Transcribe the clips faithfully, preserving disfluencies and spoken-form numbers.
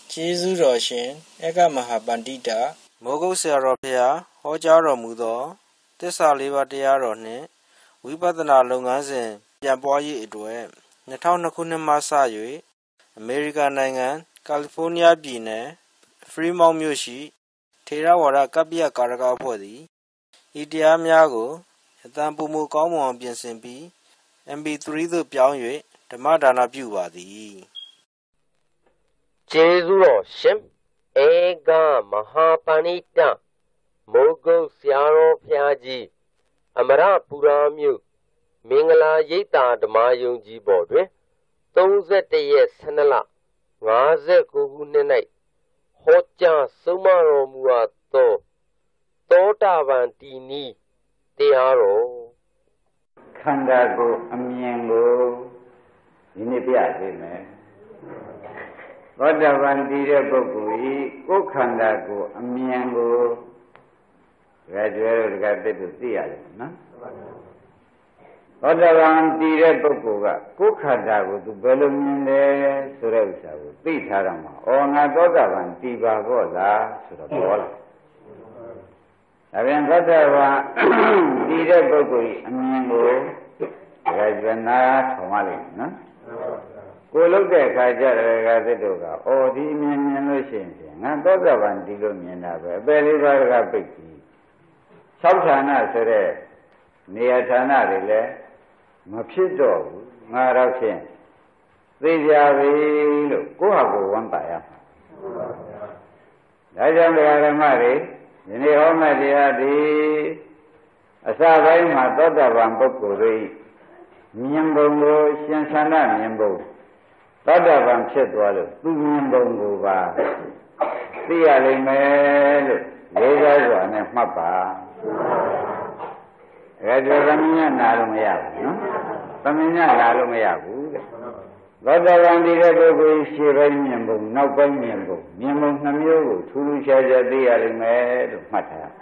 ကျေးဇူးတော်ရှင်ဧကမဟာပန္တိတမိုးကုတ်ဆရာတော်ဖျားဟောကြားတော်မူသောသစ္စာလေးပါးတရားတော်နှင့်ဝိပဿနာလုပ်ငန်းစဉ်ပြန်ပွားရေးအတွက်၂၀၀၂ခုနှစ်မှစ၍အမေရိကန်နိုင်ငံကယ်လီဖိုးနီးယားပြည်နယ်ဖရီမောင့်မြို့ရှိထေရဝါဒကပ္ပိယကာရကအဖွဲ့သည်ဤတရားများကိုအတန်ပိုမိုကောင်းမွန်အောင်ပြင်ဆင်ပြီး အမ်ပီသရီ သို့ပြောင်း၍ဓမ္မဒါနပြုပါသည်ကျေးဇူးတော်ရှင်ဧကမဟာပန္နိတမိုးကုတ်ဆရာတော်ဘုရားကြီးအမရပူရာမြို့မင်္ဂလာရိပ်သာဓမ္မယုံကြည်ပေါ်တွင်၃၁ရက်ဆန္ဒလ၅၉ခုနှစ်၌ဟောကြားဆုံးမတော်မူအပ်သောသောတာပန်တည်နည်းတရားတော်ခန္ဓာကိုယ်အမြင်ကိုဒီနေ့ပြပေးမယ်သောတာပန်တည်တဲ့ပုဂ္ဂိုလ်ဤကိုယ်ခန္ဓာကိုယ်အမြင်ကိုဒါကြွယ်တို့ကတည်းကသိရတယ်နော်သောတာပန်တည်တဲ့ပုဂ္ဂိုလ်ကကိုယ်ခန္ဓာကိုသူဘယ်လိုမြင်လဲဆိုတဲ့ဥစ္စာကိုသိထားရမှာ။အော်ငါသောတာပန်တည်ပါတော့လားဆိုတော့ပြောလာ။ဒါပြန်သောတာပန်တည်တဲ့ပုဂ္ဂိုလ်အမြင်ကိုဒါကြွယ်နာထောင်ရလိမ့်နော်။ကိုယ်လုတဲ့အခါကျတဲ့ကသစ်တို့ကအော်ဒီမြင်မြင်လို့ရှိရင်ငါသောတာပန်တည်လို့မြင်တာပဲအပယ်လေးပါးကပိတ်ပြီး၆ဌာနဆိုတဲ့နေရာဌာနတွေလည်းမဖြစ်တော့ဘူးငါတော့ဖြင့်သိကြပြီလို့ကိုယ့်ဟာကိုယ်ဝန်ပါရမှာဒါကြောင့်ဓမ္မတွေဒီနေ့ဟောမယ့်တရားဒီအစပိုင်းမှာသောတာပန်ပုဂ္ဂိုလ်တွေမြင်ပုံကိုရှင်သန္တာမြင်ပုံသောတာပန်ဖြစ်သွားလို့သူမြင်ပုံကိုပါသိရလိမ့်မယ်လို့လေးစားစွာနဲ့မှတ်ပါဒါကြသမင်းညနာလို့မရဘူးနော်သမင်းညလာလို့မရဘူးတဲ့သောတာပန်ဒီတဲ့ပုဂ္ဂိုလ်ရှေ့ပိုင်းမြင်ပုံနောက်ပိုင်းမြင်ပုံမြင်ပုံနှမျိုးကိုထူးထူးခြားခြားသိရလိမ့်မယ်လို့မှတ်ထား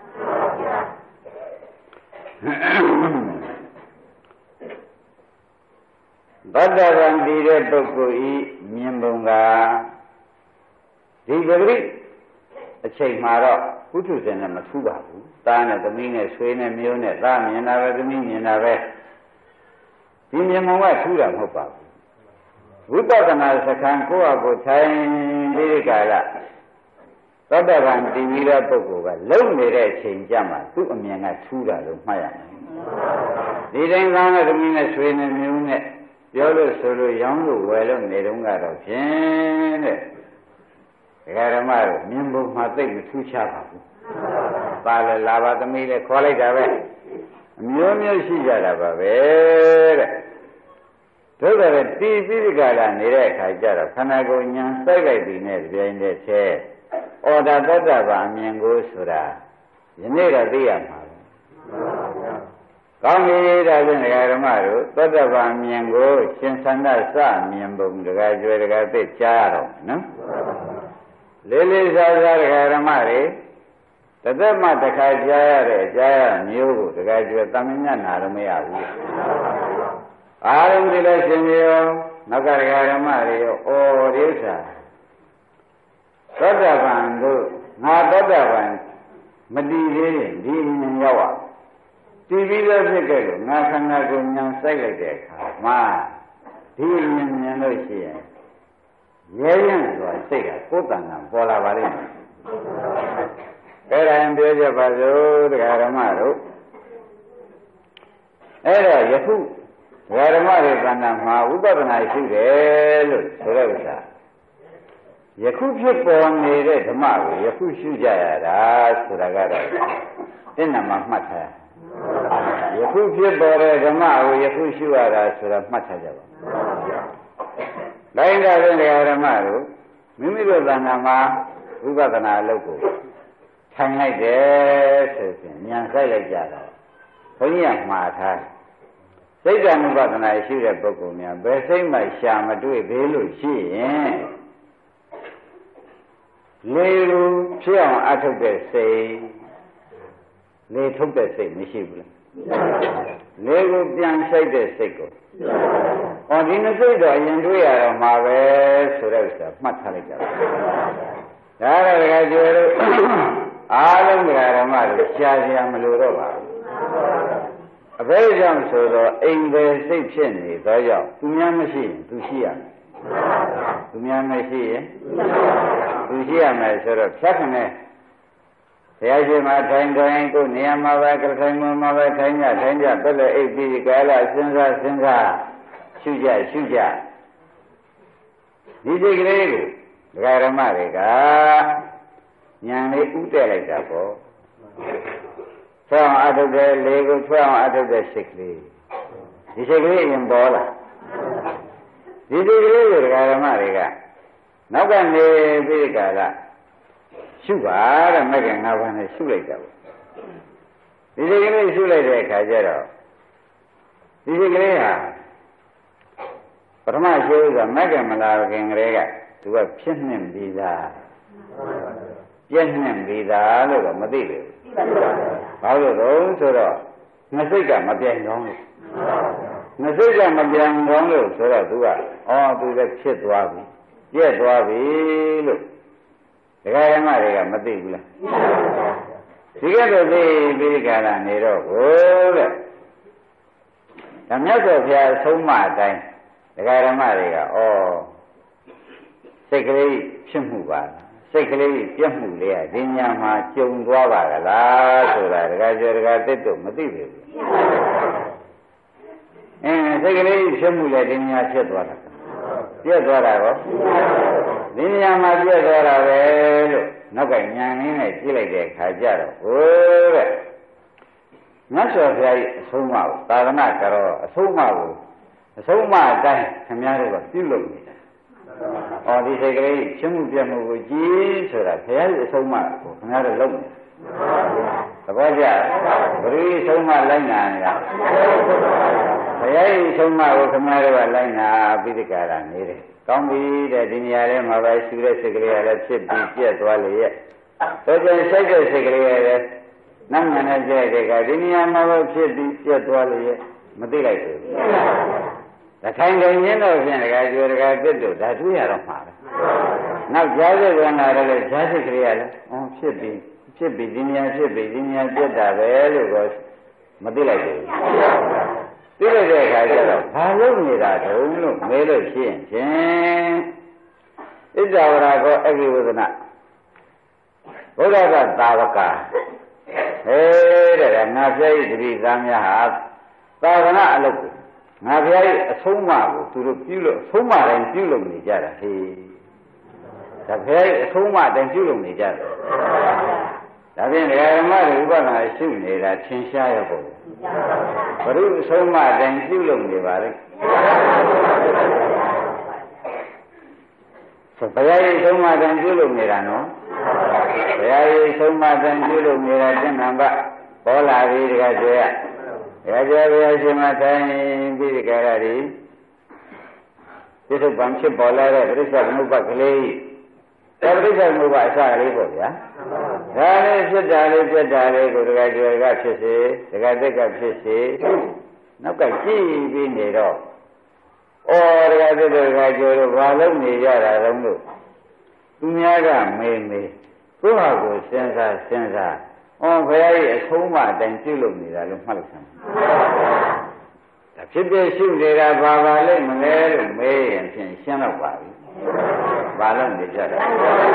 သောတာပန်ဒီတဲ့ပုဂ္ဂိုလ်ဤမြင်ပုံကဒီပဂရိအချိန်မှာတော့ပုထုဇဉ်နဲ့မထူးပါဘူးသားနဲ့သမီးနဲ့ဆွေနဲ့မျိုးနဲ့သားမြင်တာပဲသမီးမြင်တာပဲဒီမြင်ပုံကထူးတာမဟုတ်ပါဘူးဝိပဿနာစခန်းကိုယ့်အကိုထိုင်ဒီကာလသောတာပန်တည်ပြီးတဲ့ပုဂ္ဂိုလ်ကလုံနေတဲ့အချိန်ကြမှာသူ့အမြင်ကထူးတာလို့မှတ်ရမယ်ဒီတိုင်းသားနဲ့သမီးနဲ့ဆွေနဲ့မျိုးနဲ့ပြောလို့ဆိုလို့ရောင်းလို့ဝယ်လို့နေတော့ကတော့ဖြင့်တဲ့ဒကာဓမ္မတို့မြင်ပုံမှာသိမထူးခြားပါဘူး။ပါလေလာပါသမီးလေခေါ်လိုက်တာပဲအမျိုးမျိုးရှိကြတာပါပဲတဲ့။တို့တယ်တီးပြီးဒီကလာနေတဲ့အခါကျတော့ခန္ဓာကိုယ်ညာစိုက်လိုက်ပြီးနဲ့ပြိုင်တဲ့ချက်။အော်ဒါတတ္တဗာအမြင်ကိုဆိုတာယနေ့တော့သိရမှာပဲ။ကောင်းပြီဒါဖြင့်ဒကာဓမ္မတို့တတ္တဗာအမြင်ကိုရှင်သန္တာစမြင်ပုံဒကာကျွဲဒကာသိကြားရတော့နော်။လေးလေးစားစားဒကာဓမ္မတွေတသက်မှတစ်ခါကြားရတဲ့ကြားရမျိုးကိုဒကာကျွယ်တမင်းညနာတော့မရဘူးအားလုံးဒီလိုရှင်ရောနောက်ကဒကာဓမ္မတွေရောဩဒီဥစ္စာသောတာပန်တို့ငါသောတာပန်မတည်သေးရင်ဒီမြင်ရောက်อ่ะတည်ပြီးတော့ဖြစ်ခဲ့လို့ငါခန္ဓာကိုယ်ညာစိုက်လိုက်တဲ့အခါမှာဒီမြင်မြင်လို့ရှိရင်ရဲရင်ဆိုတာစိတ်ကကိုယ်တဏ္ဍာပေါ်လာပါလိမ့်မယ်။အဲ့ဒါရင်ပြောကြပါစို့တရားဓမ္မတို့အဲ့တော့ယခုတရားဓမ္မတွေတဏ္ဍာမှာဝိပဿနာရှိတယ်လို့ဆိုတဲ့ဥစ္စာယခုဖြစ်ပေါ်နေတဲ့ဓမ္မကိုယခုရှုကြရတာဆိုတာကတော့သင်္နမှာမှတ်ထားယခုဖြစ်ပေါ်တဲ့ဓမ္မကိုယခုရှုရတာဆိုတာမှတ်ထားကြပါတိုင်းတာတဲ့ဓမ္မတို့မိမိတို့သဏ္ဍာန်မှာဝိပဿနာအလုပ်ကိုထိုင်လိုက်တယ်ဆိုရင်ဉာဏ်ဆိုင်လိုက်ကြတော့ဘုန်းကြီးကမှားထားစိတ်ဓာတ်ဝိပဿနာရှိတဲ့ပုဂ္ဂိုလ်များဘယ်စိတ်မှရှာမတွေ့သေးလို့ရှိရင်လေလူဖြစ်အောင်အထုတ်တဲ့စိတ်လေထုတ်တဲ့စိတ်မရှိဘူးလားလေကိုပြန်ဆိုင်တဲ့စိတ်ကိုဟောဒီနှစ်စိတ်တော့အရင်တွေ့ရတော့မှာပဲဆိုတဲ့ဥစ္စာမှတ်ထားလိုက်ကြပါဒါရကကျွယ်လို့အားလုံးကဓမ္မတွေရှားရှားမလို့တော့ပါဘူးအဘယ်ကြောင့်ဆိုတော့အိမ်ပဲစိတ်ဖြစ်နေသောကြောင့်သူများမရှိရင်သူရှိရမယ်သူများမရှိရင်သူရှိရမယ်ဆိုတော့ဖြတ်ခနဲ့ဘုရားရှင်မှာထိုင်ထိုင်ကိုနေရာမှာပဲကထိုင်မှာပဲထိုင်ကြထိုင်ကြပြည့်တဲ့အိပ်ပြီးကာလစဉ်းစားစဉ်းစားရှုကြရှုကြဒီစိတ်ကလေးကိုဒကာဓမ္မတွေကဉာဏ်လေးဥတည့်လိုက်တာပေါ့ဆွဲအောင်အထုတ်တဲ့လေကိုဆွဲအောင်အထုတ်တဲ့စိတ်ကလေးဒီစိတ်ကလေးရင်ပေါ်လာဒီစိတ်ကလေးကိုဒကာဓမ္မတွေကနောက်ကနေပြီးကာလရှုပါတဲ့မကငါးပါးနဲ့ရှုလိုက်တာပေါ့ဒီစိတ်ကလေးရှုလိုက်တဲ့အခါကျတော့ဒီစိတ်ကလေးဟာပထမရှိကမကမလာခင်ကလေးကသူကဖြစ်နှင့်ပြီးသားပြည့်နှင့်ပြီးသားလို့တော့မသိဘူးဘာလို့တော့ဆိုတော့ငစိတ်ကမပြိုင်ကောင်းလို့ငစိတ်ကမပြိုင်ကောင်းလို့ဆိုတော့သူကအော်သူလည်းဖြစ်သွားပြီပြည့်သွားပြီလို့ဒကာရမတွေကမသိဘူးလားဒီကဲတော့သိပြီးကြတာနေတော့ဟိုတဲ့ဒါမြတ်စွာဘုရားဆုံးမအတိုင်းဒကာရမတွေကဩစိတ်ကလေးဖြစ်မှုပါစိတ်ကလေးပြတ်မှုလေးကဒီညာမှာကျုံသွားပါကလားဆိုတာဒကာကျော်ဒကာတက်တော့မသိဘူးအင်းစိတ်ကလေးဖြစ်မှုလည်းဒီညာဖြစ်သွားတာပြတ်သွားတာကောဒီညာမှာပြတ်သွားတာပဲလို့နောက်ကညာရင်းနဲ့ကြည့်လိုက်တဲ့အခါကျတော့ဟိုတဲ့မြတ်စွာဘုရားရဲ့အဆုံးအမကိုသာသနာ့ကြောအဆုံးအမကိုအဆုံးအမအတိုင်းခင်ဗျားတို့ကပြုလုပ်နေတာ။အော်ဒီစိတ်ကလေးချင်းမှုပြတ်မှုကိုကြည်ဆိုတာဘုရားရဲ့အဆုံးအမကိုခင်ဗျားတို့လုပ်နေတာ။သဘောကျလား။ဘယ်လိုအဆုံးအမလိုက်နာနေတာ။ဘုရားရဲ့အဆုံးအမကိုခင်ဗျားတို့ကလိုက်နာပြီးဒီကရာနေတယ်။ကောင်းပြီတဲ့ဒီနေရာထဲမှာပဲရှူတဲ့စိတ်ကလေးကလည်းဖြစ်ပြီးပြတ်သွားလေရဲ့။ဒါကြောင့်စိတ်တဲ့စိတ်ကလေးကလည်းနတ်မှန်တဲ့ကြဲတဲ့ကဒီနေရာမှာပဲဖြစ်ပြီးပြတ်သွားလေရဲ့မသိလိုက်ဘူး။ဒါထိုင်နေရင်တော့ဖြင့်ဒကာကျော်ဒကာတက်တို့ဒါတွေ့ရတော့မှာပဲ။နောက်ကြားစိတ်ကနာရတဲ့ကြားစိတ်ကလေးကလည်းအော်ဖြစ်ပြီးဖြစ်ပြီးဒီနေရာဖြစ်ပြီးဒီနေရာပြတ်တာပဲလို့တော့မသိလိုက်ဘူး။သိလိုက်တဲ့အခါကျတော့ဘာလို့နေတာတုံးလို့မဲလို့ရှိရင်ဖြင့်ဣဇဝရကောအဂိဝဒနာဘုရားကသာဝကဟဲတဲ့ငါဖျားဤတတိသားများဟာသာသနာအလုပ်ကိုငါဖျားဤအဆုံးအမကိုသူတို့ပြုလို့အဆုံးအမတိုင်းပြုလုပ်နေကြတာဟေးဒါဖျားဤအဆုံးအမတိုင်းပြုလုပ်နေကြတယ်ဒါဖြင့်ဒကာဓမ္မတွေဥပဒနာရှုနေတာထင်ရှားရပုံဘုရုအဆုံးအမတိုင်းပြုလုပ်နေပါလေဆိုဘုရားဤအဆုံးအမတိုင်းပြုလုပ်နေတာနော်ဘုရားဤဆုံးမတန်ပြုလို့နေတာတဏ္ဍဘပေါ်လာပြီတကယ်ကျွဲရတကယ်ကျွဲဘုရားရှင်မထိုင်ပြီးဒီကရရီပြစ္ဆုတ်ပံဖြစ်ပေါ်လာတဲ့ပြစ္ဆုတ်မှုပတ်ကလေးအဲပြစ္ဆုတ်မှုပတ်အစကလေးပေါ့ဗျာဒါလေးဖြစ်တာလေးပြတ်တာလေးကိုတကယ်ကျွဲကဖြစ်စေတကယ်တက်ကဖြစ်စေနောက်ကကြည့်ပြီးနေတော့ဩတကယ်တက်တကယ်ကျွဲတို့ဘာလို့နေကြတာလဲလို့သူများကမေးမေးကိုယ့်ဟာကိုယ်စဉ်းစားစဉ်းစားအော်ဘုရားရဲ့အဆုံးအမအတိုင်းပြုလုပ်နေတာလို့မှတ်လိုက်စမ်းဒါဖြစ်ဖြစ်ရှုနေတာဘာပါလိမ့်မလဲလို့မေးရင်ဖြင့်ရှင်းတော့ပါပြီဘာလို့နေကြတာ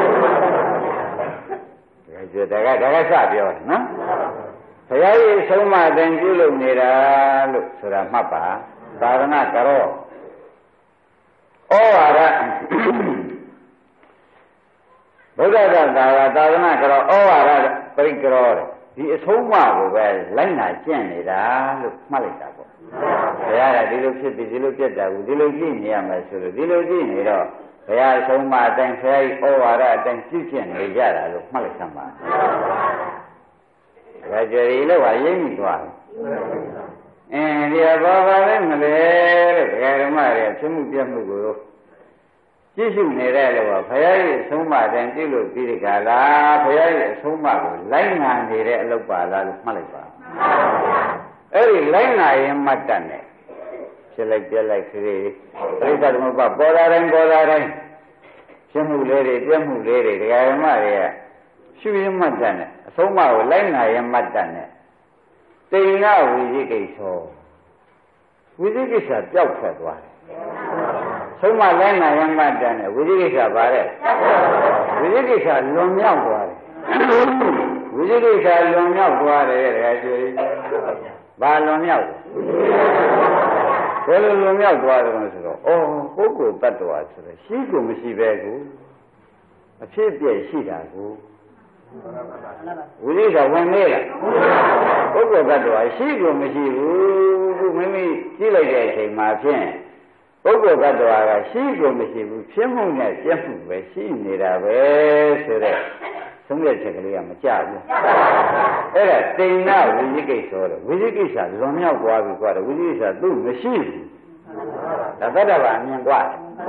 ဒါကဒါကဒါကစပြောတယ်နော်ဘုရားရဲ့အဆုံးအမအတိုင်းပြုလုပ်နေတာလို့ဆိုတာမှတ်ပါသာသနာကြတော့ဩဝါဒဘုရားကသာဝသာသနာကြောဩဝါဒပရိကရောဒီအဆုံးအမကိုပဲလိုက်နာကျင့်နေတာလို့မှတ်လိုက်တာပေါ့ဘုရားကဒီလိုဖြစ်ပြီးဒီလိုပြတ်တာဘူးဒီလိုကြည့်နေရမယ်ဆိုလို့ဒီလိုကြည့်နေတော့ဘုရားအဆုံးအမအတိုင်းဘုရားဤဩဝါဒအတိုင်းကြည့်ကျင့်နေကြတာလို့မှတ်လိုက်စမ်းပါဒါကြရီလို့ဟာရင်းမိသွားတယ်အင်းဒီဘာဘာလဲမလဲလို့ဒကာဓမ္မတွေဖြစ်မှုပြတ်မှုကိုကြည့်ရှုနေတဲ့လို့ဘုရားရဲ့အဆုံးအမတန်ပြုလို့ပြီးဒီကလာဘုရားရဲ့အဆုံးအမကိုလိုက်နာနေတဲ့အလုပ်ပါလားလို့မှတ်လိုက်ပါအဲ့ဒီလိုက်နာရင်မှတ်တတ်တယ်ဖြစ်လိုက်ပြက်လိုက်ခရီးပြိဿသမုပ္ပါပေါ်လာတိုင်းပေါ်လာတိုင်းဖြစ်မှုလေးတွေပြက်မှုလေးတွေဒကာဓမ္မတွေကရှုရမှတ်တယ်နဲ့အဆုံးအမကိုလိုက်နာရမှတ်တယ်နဲ့တိဏ္ဍဝိသိကိစ္စဝိသိကိစ္စပျောက်ထွက်သွားတယ်ဆုံးမလိုက်နာရမှတ်တယ်နဲ့ဝိသိကိစ္စပါတဲ့ဝိသိကိစ္စလွန်မြောက်သွားတယ်ဝိသိကိစ္စလွန်မြောက်သွားတယ်တကယ်ဆိုရင်ဘာလွန်မြောက်ဘယ်လိုလွန်မြောက်သွားတယ်ဆိုတော့အော်ပုဂ္ဂိုလ်တ attva ဆိုတော့ရှိကိုမရှိပဲကိုအဖြစ်ပြည့်ရှိတာကိုဝိသိကဝင်နေလားပုဂ္ဂိုလ်တ attva ရှိကိုမရှိဘူးခုမိမိကြည့်လိုက်တဲ့အချိန်မှာဖြင့်ပုဂ္ဂိုလ်တ attva ကရှိကိုမရှိဘူးဖြစ်မှုနဲ့ပြည့်မှုပဲရှိနေတာပဲဆိုတော့သုံးရချက်ကလေးကမကြဘူးအဲ့ဒါတိဏ္ဍဝိသိကိစ္စဆိုတော့ဝိသိကိစ္စလွန်မြောက်သွားပြီကွာဝိသိကိစ္စသူ့မရှိဘူးဒါသတ္တဗာအမြင်ကွာ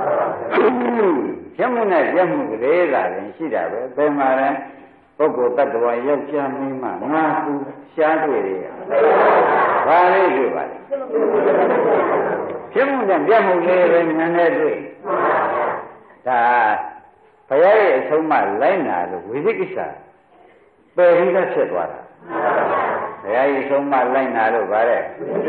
ဖြစ်မှုနဲ့ပြည့်မှုကလေးသာရင်ရှိတာပဲဘယ်မှာလဲပုဂ္ဂိုလ်တ attva ယောက်ျားမိန်းမငါကူရှားတွေ့တယ်ဘာလေးတွေ့ပါလဲဖြစ်မှုနဲ့ပြည့်မှုလေးပဲဉာဏ်နဲ့တွေ့ဒါဘုရားရဲ့အဆုံးအမလိုက်နာလို့ဝိသိကိစ္စပယ်ပြီးသားဖြစ်သွားတာဘုရားရဲ့အဆုံးအမလိုက်နာလို့ဗါတဲ့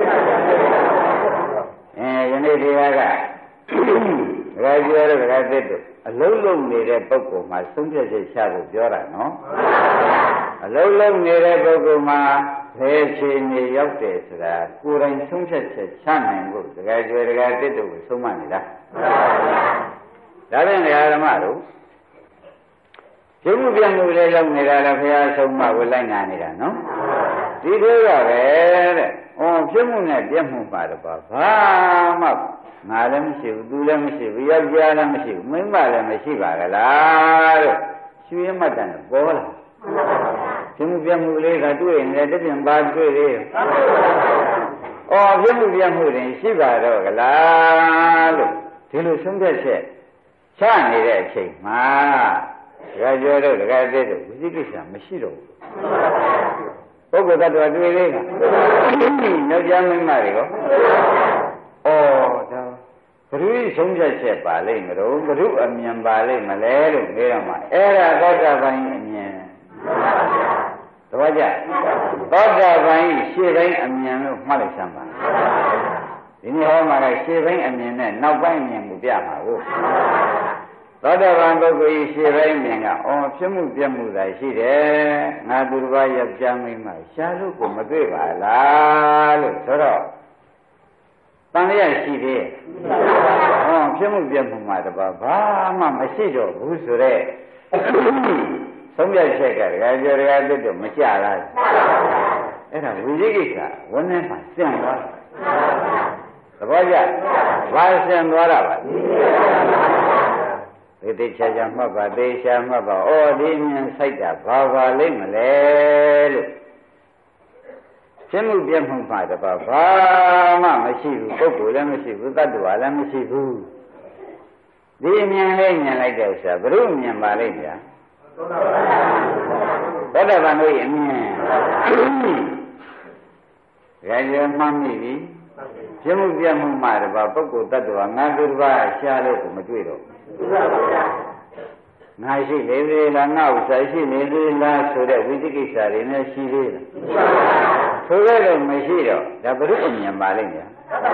အဲယနေ့တရားကဒကာကျော်တို့ဒကာသစ်တို့အလုံးလုံးနေတဲ့ပုဂ္ဂိုလ်မှာဆုံးဖြတ်ချက်ချဖို့ပြောတာနော်အလုံးလုံးနေတဲ့ပုဂ္ဂိုလ်မှာဘယ်ချိန်နေရောက်တယ်ဆိုတာကိုယ်တိုင်ဆုံးဖြတ်ချက်ချနိုင်ဖို့ဒကာကျော်ဒကာသစ်တို့ကိုဆုံးမနေတာဒါဖြင့်ဒကာဓမ္မတို့ရုပ်မှုပြမှုလေးလုံးနေတာလည်းဘုရားဆုံးမကိုလိုက်နာနေတာနော်ဒီလိုကပဲတဲ့။အော်ဖြစ်မှုနဲ့ပြက်မှုပါတော့ဘာမှငါလည်းမရှိဘူးသူလည်းမရှိဘူးယောက်ျားလည်းမရှိဘူးမိန်းမလည်းမရှိပါကလားတဲ့။ရွှေမှတ်တယ်ပေါ်လာ။ဖြစ်မှုပြက်မှုလေးကတွေ့နေတယ်တပြင်ပါတွေ့လေ။အော်ဖြစ်မှုပြက်မှုတွေရှိပါတော့ကလားလို့ဒီလိုဆုံးဖြတ်ချက်ချနေတဲ့အချိန်မှာဒကာကျော်တို့ဒကာသစ်တို့ဝိသိကိစ္စမရှိတော့ဘူးပုဂ္ဂိုလ်တ attva တွေ့လေးကယောက်ျားမိန်းမတွေရောဩဒါဘုရားဆုံးဖြတ်ချက်ပါလိမ့်မလို့ဘုရုအမြင်ပါလိမ့်မလဲလို့ပြောရမှာအဲ့ဒါသောတာပန်အမြင်တပည့်ကြသောတာပန်ရှေ့ပိုင်းအမြင်လို့မှတ်လိုက်စမ်းပါဒီနေ့ဟောမှာလည်းရှေ့ပိုင်းအမြင်နဲ့နောက်ပိုင်းအမြင်ကိုပြမှာကိုသောတာပန်ပုဂ္ဂိုလ်ရှေ့ပိုင်းမြင်ကအော်ဖြစ်မှုပြမှုသာရှိတယ်ငါသူတစ်ပါးယောက်ျားမိန်းမရှားလို့ကိုမတွေ့ပါလားလို့ဆိုတော့တန်လျက်ရှိသေးဟောဖြစ်မှုပြမှုမှာတပါးဘာမှမရှိတော့ဘူးဆိုတော့သုံးပြချက်ကဒကာကျော်ဒကာသစ်တို့မကြလားအဲ့ဒါဝိသိကိစ္စဝန်းထဲမှာစင်သွားတယ်သဘောကျဘာစင်သွားတာပါသေသေးချာချာမှတ်ပါသေချာမှတ်ပါဩဒီဉာဏ်စိုက်တာဘာပါလိမ့်မလဲလို့ရှင်းမှုပြမှုမှာတပါဘာမှမရှိဘူးပုဂ္ဂိုလ်လည်းမရှိဘူးတ attva လည်းမရှိဘူးဒီဉာဏ်လေးဉာဏ်လိုက်တဲ့ဥစ္စာဘုရုဉာဏ်ပါလိမ့်ဗျာသောတာပန်တို့ရဲ့အမြင်ဒါကြောင့်မှတ်မိပြီရှင်းမှုပြမှုမှာတပါပုဂ္ဂိုလ်တ attva ငါသူတစ်ပါးရှားလို့ကိုမတွေ့တော့ငါရှိနေသေးလားငါဥစ္စာရှိနေသေးလားဆိုတဲ့ဝိသိကိစ္စတွေနဲ့ရှိသေးလားဆိုရတော့မရှိတော့ဒါဘုရုအမြင်ပါလိမ့်မယ်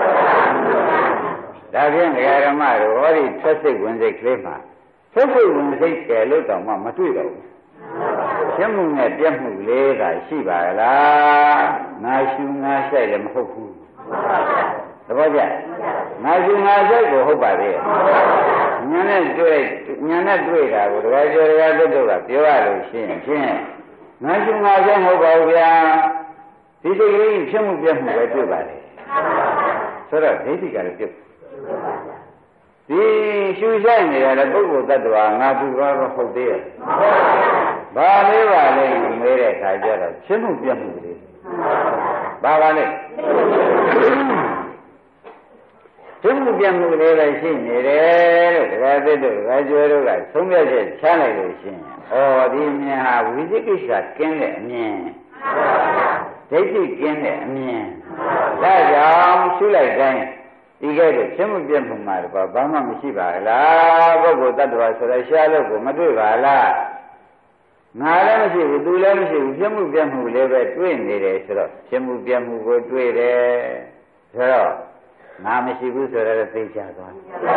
ဒါဖြင့်ဒကာဓမ္မတို့ဟောဒီသက်စိတ်ဝင်စိတ်ကလေးမှာသက်စိတ်ဝင်စိတ်ကဲလို့တောင်မှမတွေ့တော့ဘူးရှင်းမှုနဲ့ပြတ်မှုလေးသာရှိပါလားငါရှူငါဆိုင်လည်းမဟုတ်ဘူးသဘောကျငါရှူငါဆိုင်ကိုဟုတ်ပါသေးဉာဏ်နဲ့တွေ့ဉာဏ်နဲ့တွေ့တာကိုဒကာကျော်ဒကာသစ်တို့ကပြောရလို့ရှိရင်ဖြင့်ငါရှူငါဆိုင်မဟုတ်ပါဘူးဗျာဒီစိတ်ကလေးဖြစ်မှုပြတ်မှုပဲတွေ့ပါလေဆိုတော့ဒိဋ္ဌိကလည်းပြုတ်ဒီရှူဆိုင်နေရတဲ့ပုဂ္ဂိုလ်တ attva ငါသူကတော့ဟုတ်သေးရဲ့ဘာလေးပါလဲမေးတဲ့အခါကျတော့ဖြစ်မှုပြတ်မှုလေးဘာပါလဲဖြစ်မှုပြတ်မှုလေးပဲရှိနေတယ်လို့ဒကာသစ်တို့ဒကာကျော်တို့ကသုံးပြချက်ချလိုက်လို့ရှိရင်ဩဒီမြင်ဟာဝိသိကိစ္စကင်းတဲ့အမြင်ဒိဋ္ဌိကင်းတဲ့အမြင်ဒါကြောင့်ရှုလိုက်တိုင်းဒီကဲတော့ဖြစ်မှုပြမှုမှာတော့ဘာမှမရှိပါလားပုဂ္ဂိုလ်တ attva ဆိုတဲ့ရှားလို့ကိုမတွေ့ပါလားငါလည်းမရှိဘူးသူလည်းမရှိဘူးဖြစ်မှုပြမှုလည်းပဲတွေ့နေတယ်ဆိုတော့ဖြစ်မှုပြမှုကိုတွေ့တယ်ဆိုတော့ငါမရှိဘူးဆိုတော့သိကြသွား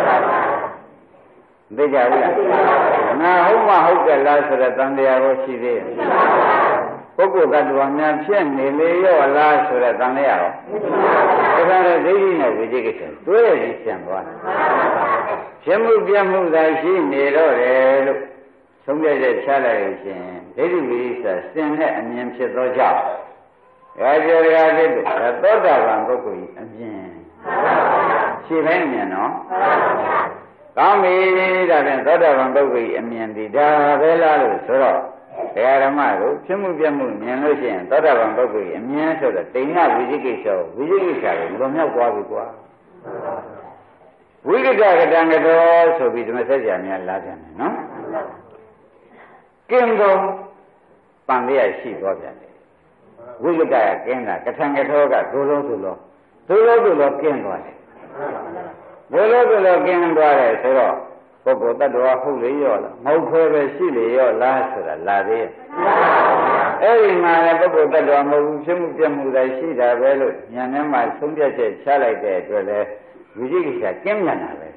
သိကြဘူးလားငါဟုတ်မှဟုတ်တယ်လားဆိုတော့တန်တရားကိုရှိသေးရဲ့ပုဂ္ဂိုလ်တ attva များဖြစ်နေလေရောလားဆိုတော့တန်တရားရောဒါကြတဲ့ဒိဋ္ဌိနဲ့ဝိသိကိစ္စတွဲရည်ပြန်သွားဖြစ်မှုပြမှုသာရှိနေတော့တယ်လို့ဆုံးဖြတ်ချက်ချလိုက်လို့ရှင်ဒိဋ္ဌိဝိသိကိစ္စစင်တဲ့အမြင်ဖြစ်သောကြောင့်ဒါကြောင့်ဒါဖြစ်လို့သောတာပန်ပုဂ္ဂိုလ်ကြီးအမြင်ရှိတိုင်းအမြင်နော်ကောင်းပြီဒါဖြင့်သောတာပန်ပုဂ္ဂိုလ်ကြီးအမြင်ဒီဒါပဲလားလို့ဆိုတော့ဒကာဓမ္မတို့ဖြစ်မှုပြမှုမြင်လို့ရှိရင်သောတာပန်ပုဂ္ဂိုလ်ကြီးအမြင်ဆိုတော့တိဏ္ဍဝိသိကိစ္စဝိသိကိစ္စကိုလွန်မြောက်သွားပြီကွာဝိကိတကတံကတော်ဆိုပြီးဓမ္မစကြာများလာပြန်တယ်နော်ကင်းသောပံရရှိသွားပြန်တယ်ဝိကိတကကင်းတာကထံကတော်ကဒုလုံးဒုလုံးဒုလုံးဒုလုံးကင်းသွားတယ်ဒုလုံးဒုလုံးကင်းသွားတယ်ဆိုတော့ပုဂ္ဂိုလ်တ attva ဟုတ်လေရောလားမဟုတ်ခွဲပဲရှိလေရောလားဆိုတာလာသေးရဲ့အဲ့ဒီမှာလည်းပုဂ္ဂိုလ်တ attva မဟုတ်ဘူးဖြစ်မှုပြမှုတိုင်းရှိတာပဲလို့ဉာဏ်ထဲမှာသုံးပြချက်ချလိုက်တဲ့အတွက်လည်းဝိသိကိစ္စကျင်းမြန်တာပဲ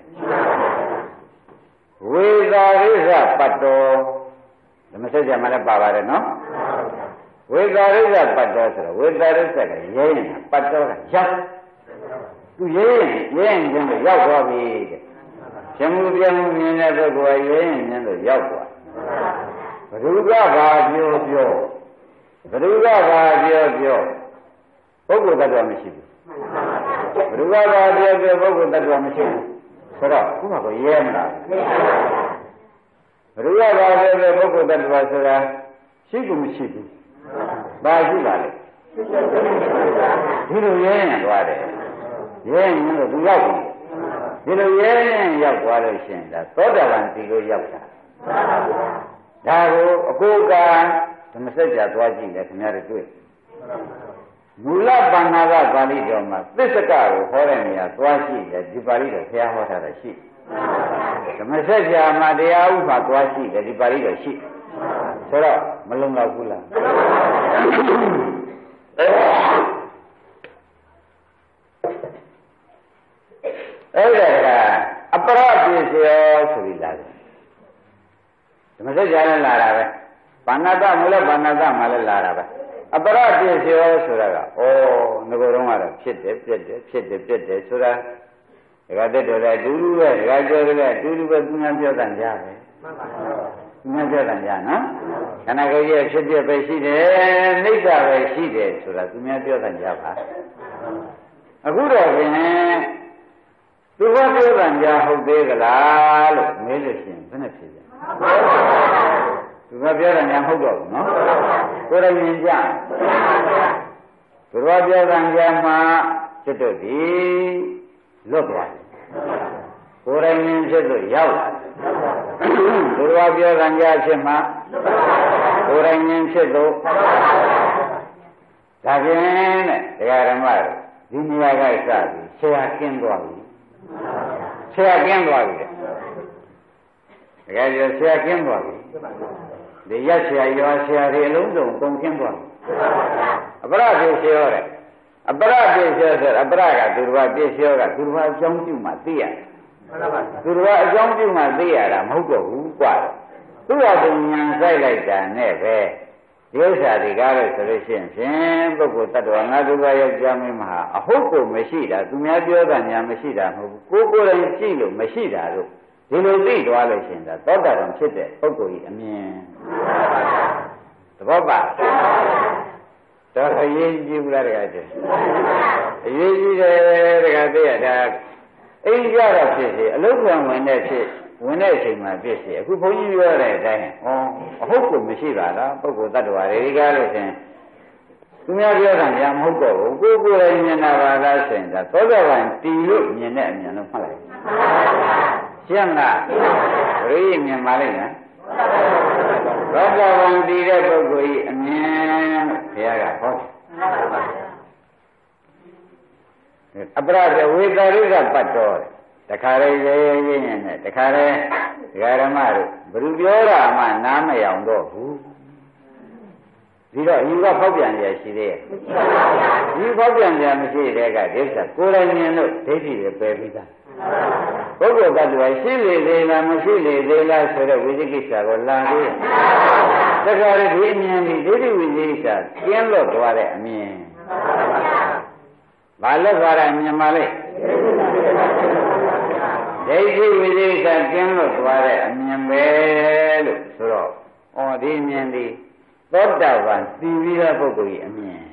ဝေသာရိဇပတ္တောဓမ္မစကြာမှာလည်းပါပါတယ်နော်ဝေသာရိဇပတ္တောဆိုတော့ဝေသာရိဇကရဲရင်ပတ္တောကရောက်သူရဲရင်ရဲရင်ချင်းလို့ရောက်သွားပြီတဲ့ရှင်မှုပြမှုမြင်တဲ့ပုဂ္ဂိုလ်ကရဲရင်ချင်းလို့ရောက်သွားဘ누구ကဘာပြောပြောဘ누구ကဘာပြောပြောပုဂ္ဂိုလ်တ attva မရှိဘူးဘ누구ကဘာပြောပြောပုဂ္ဂိုလ်တ attva မရှိဘူးဆိုတော့ခုမှကိုရဲမလားဘ누구ကဘာပြောပြောပုဂ္ဂိုလ်တ attva ဆိုတာရှိကူမရှိဘူးဘာရှိပါလဲဒီလိုရဲရင်သွားတယ်ရဲရင်လို့သူရောက်ပြီဒီလိုရဲရင်ရောက်သွားလို့ရှိရင်ဒါသောတာပန်ဒီလိုရောက်တာဒါကိုအကိုကဓမ္မစကြာသွားကြည့်တယ်ခင်ဗျားတို့တွေ့မူလပဏ္ဏကပါဠိတော်မှာသစ္စကကိုဟောတဲ့နေရာသွားရှိတယ်ဒီပါဠိတော်ဘုရားဟောထားတာရှိဓမ္မစကြာမှာတရားဥပ္ပါသွားရှိတယ်ဒီပါဠိတော်ရှိဆိုတော့မလုံလောက်ဘူးလားအဲ့ဒါကအပရပိစယောဆိုပြီးလာတယ်ဓမ္မစကြာနဲ့လာတာပဲဘာနာတမူလဘာနာတမှလည်းလာတာပဲအပရပိစယောဆိုတာကဩငကိုယ်တော့ကတော့ဖြစ်တယ်ပြက်တယ်ဖြစ်တယ်ပြက်တယ်ဆိုတာဒကာတက်တော်လည်းအတူတူပဲဒကာကျော်လည်းအတူတူပဲသူများပြောတန်ကြပဲသူများပြောတန်ကြနော်ခန္ဓာကိုယ်ရဲ့ဖြစ်ပြပဲရှိတယ်နှိစ္စပဲရှိတယ်ဆိုတာသူများပြောတန်ကြပါအခုတော့ဖြင့်သူကပြောတန်ကြဟုတ်သေးကလားလို့မေးလို့ရှိရင်ဘယ်နဲ့ဖြစ်လဲသူကပြောတန်ကြဟုတ်တော့ဘူးနော်ကိုယ်တိုင်မြင်ကြသူကပြောတန်ကြမှာကျွတ်တို့ဒီလွတ်သွားတယ်ကိုယ်တိုင်မြင်ဖြစ်လို့ရောက်လာတယ်သူကပြောတန်ကြဖြစ်မှာကိုယ်တိုင်မြင်ဖြစ်လို့ဒါဖြင့်တဲ့တရားဓမ္မဒီနေရာကစပြီးဆရာကင်းသွားပြီဆရာကင်းသွားပြီတကယ်ကျဆရာကင်းသွားပြီဒီရက်ဆရာရောဆရာတွေအလုံးစုံကုန်ကင်းသွားပြီအပရပြေဆရာတဲ့အပရပြေဆရာဆိုအပရကသူတော်ဘာပြေဆရာကသူတော်ဘာအကြောင်းပြုမှသိရတယ်သူတော်ဘာအကြောင်းပြုမှသိရတာမဟုတ်တော့ဘူးกว่าသူ့ဟာသူဉာဏ်ဆိုင်လိုက်တာနဲ့ပဲဒီဥစ္စာတွေကားလို့ဆိုလို့ရှိရင်ဖြင့်ပုဂ္ဂိုလ်တ attva ငါသူဘာယောက်ျားမင်းမဟာအဟုတ်ကိုမရှိတာသူများပြောတာညာမရှိတာမဟုတ်ဘူးကိုယ်ကိုယ်တိုင်ကြည့်လို့မရှိတာလို့ဒီလိုသိသွားလို့ရှိရင်ဒါသောတာပန်ဖြစ်တဲ့ပုဂ္ဂိုလ်ကြီးအမြင်သဘောပါတော့အရေးကြီးဘူးလားတကယ်ကျအရေးကြီးတယ်တကယ်သိရတာအိမ်ကြတော့ဖြစ်စီအလုံးစုံဝင်တဲ့ဖြစ်ဝင်တဲ့အချိန်မှာဖြစ်စီအခုဘုန်းကြီးပြောတဲ့အတိုင်းဩအဟုတ်ကိုမရှိပါလားပုဂ္ဂိုလ်တ attva တွေကားလို့ရှင်သူများပြောတာညာမဟုတ်တော့ဘူးကိုယ်ကိုယ်လည်းမြင်တာပါလားဆိုရင်ဒါသောတာပန်တည်လို့မြင်တဲ့အမြင်လို့မှတ်လိုက်ရှင်းလားဘယ်လိုမြင်ပါလိမ့်မယ်သောတာပန်တည်တဲ့ပုဂ္ဂိုလ်ကြီးအမြင်ဘုရားကဟောတယ်အပရဒဝေတာရိကပတ်တော်တခါလေရေရေရင်းနဲ့တခါလေဒကာဓမ္မတို့ဘယ်သူပြောတာမှနားမယောင်တော့ဘူးဒီတော့ယူကဖောက်ပြန်ရရှိသေးရဲ့ဒီဖောက်ပြန်ရမရှိတဲ့ကဒိဋ္ဌာကိုယ်တိုင်မြင်လို့ဒိဋ္ဌိတွေပယ်ပြီးသားပုဂ္ဂိုလ်တ attva ရှိလေသေးလားမရှိလေသေးလားဆိုတော့ဝိသိကိစ္စကိုလာသေးတယ်တခါလေဒီမြင်ပြီးဒိဋ္ဌိဝိသိကိစ္စကျင်းလွတ်သွားတဲ့အမြင်ဘာလို့သွားတာမြင်ပါလေဒိဋ္ဌိဝိသေသကျင်းလို့သွားတဲ့အမြင်ပဲလို့ဆိုတော့ဩဒီမြင်ဒီသောတာပန်သိပြီးတဲ့ပုဂ္ဂိုလ်ကြီးအမြင်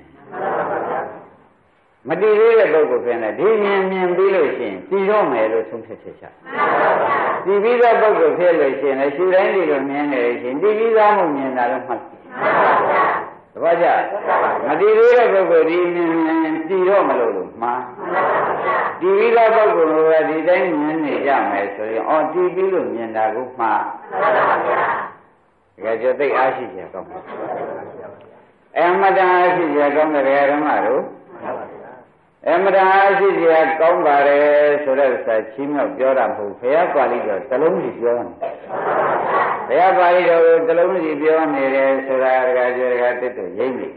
မတည်သေးတဲ့ပုဂ္ဂိုလ်ဖြစ်နေဒီမြင်မြင်ပြီးလို့ရှိရင်တည်တော့မယ်လို့ဆုံးဖြတ်ချက်ချတည်ပြီးတဲ့ပုဂ္ဂိုလ်ဖြစ်လို့ရှိရင်လည်းရှုတိုင်းဒီလိုမြင်နေလို့ရှိရင်တည်ပြီးသားမှုမြင်တာလည်းမှတ်သဘောကျမတည်သေးတဲ့ပုဂ္ဂိုလ်ဒီမြင်မြင်တည်တော့မလို့လို့မှားဒီပြီးသောပုဂ္ဂိုလ်ကဒီတိုင်းမြင်နေကြမယ်ဆိုရင်အော်ဒီပြီးလို့မြင်တာကိုမှားဒါကြသိအားရှိကြကောင်းတယ်အမတန်အားရှိကြကောင်းတယ်ဓမ္မတို့အမတန်အားရှိကြကောင်းပါတယ်ဆိုတဲ့ဥစ္စာချင်းမြောက်ပြောတာမဟုတ်ဘုရားပါဠိတော်တစ်လုံးစီပြောနေဘုရားပါဠိတော်ကိုတစ်လုံးစီပြောနေတယ်ဆိုတာကကြကြတစ်တူရိမ့်နေ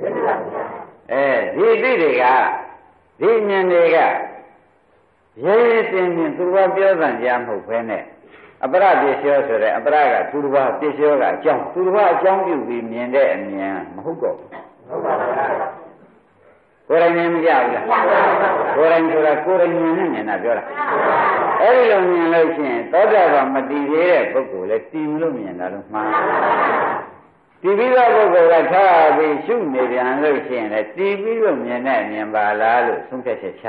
အဲဒီတိတွေကဒီမြင်တွေကရဲရဲတင်းတင်းသူတော်ပြောစံကြားမဟုတ်ဘဲနဲ့အပရပစ္စယောဆိုတဲ့အပရကသူတော်ပစ္စယောကအကြောင်းသူတော်အကြောင်းပြုပြီးမြင်တဲ့အမြင်မဟုတ်တော့ဘူးဟုတ်ပါဘူးကိုယ်တိုင်မြင်မကြဘူးလားကိုယ်တိုင်ဆိုတာကိုယ်တိုင်မြင်နေနေတာပြောတာအဲ့ဒီလိုမြင်လို့ရှိရင်သောတာပန်မတည်သေးတဲ့ပုဂ္ဂိုလ်လည်းတည်မလို့မြင်တာလို့မှားတည်ပြီးသောပုဂ္ဂိုလ်ကထားပြီးရှုနေပြန်လို့ရှိရင်လည်းတည်ပြီးလို့မြင်တဲ့မြင်ပါလားလို့ဆုံးဖြတ်ချက်ချ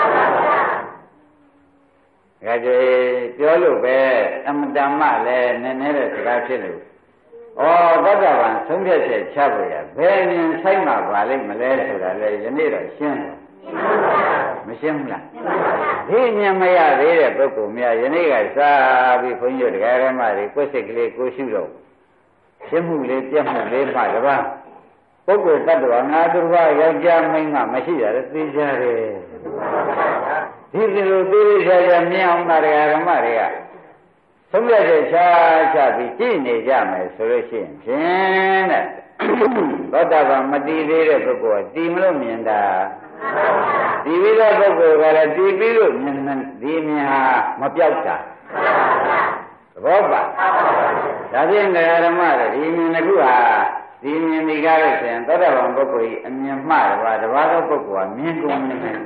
ဒါကြွေပြောလို့ပဲအမတမလည်းနည်းနည်းတဲ့စကားဖြစ်လို့ဩသောတာပန်ဆုံးဖြတ်ချက်ချဖို့ရဘယ်မြင်ဆိုင်မှာပါလိမ့်မလဲဆိုတာလေယနေ့တော့ရှင်းတယ်မရှင်းဘူးလားဒီမြင်မရသေးတဲ့ပုဂ္ဂိုလ်များယနေ့ကစားပြီးဘုန်းကြီးတို့တရားဓမ္မတွေကိုယ်စိတ်ကလေးကိုရှုတော့ရှင်းမှုလေးပြတ်မှုလေးမှတပါးပုဂ္ဂိုလ်တ attva ငါသူတော်ဘာယောက်ျားမိန်းမမရှိရတဲ့သိကြတယ်ဒီလိုသိကြရမြင်အောင်တရားဓမ္မတွေကသုံးရတဲ့ချာချပြီးကြည့်နေကြမယ်ဆိုလို့ရှိရင်ဖြင့်တဲ့သောတာပန်မတည်သေးတဲ့ပုဂ္ဂိုလ်ကတည်မလို့မြင်တာတည်ပြီးတဲ့ပုဂ္ဂိုလ်ကလည်းတည်ပြီးလို့မြင်ဒီမြင်ဟာမပြောက်တာသဘောပါဒါဖြင့်ဓမ္မတွေဒီမြင်တစ်ခုဟာဒီမြင်ဒီကားလို့ဆိုရင်သောတာပန်ပုဂ္ဂိုလ်ကြီးအမြင်မှားတယ်ပါတပါးသောပုဂ္ဂိုလ်ကမြင်ကုန်နေတယ်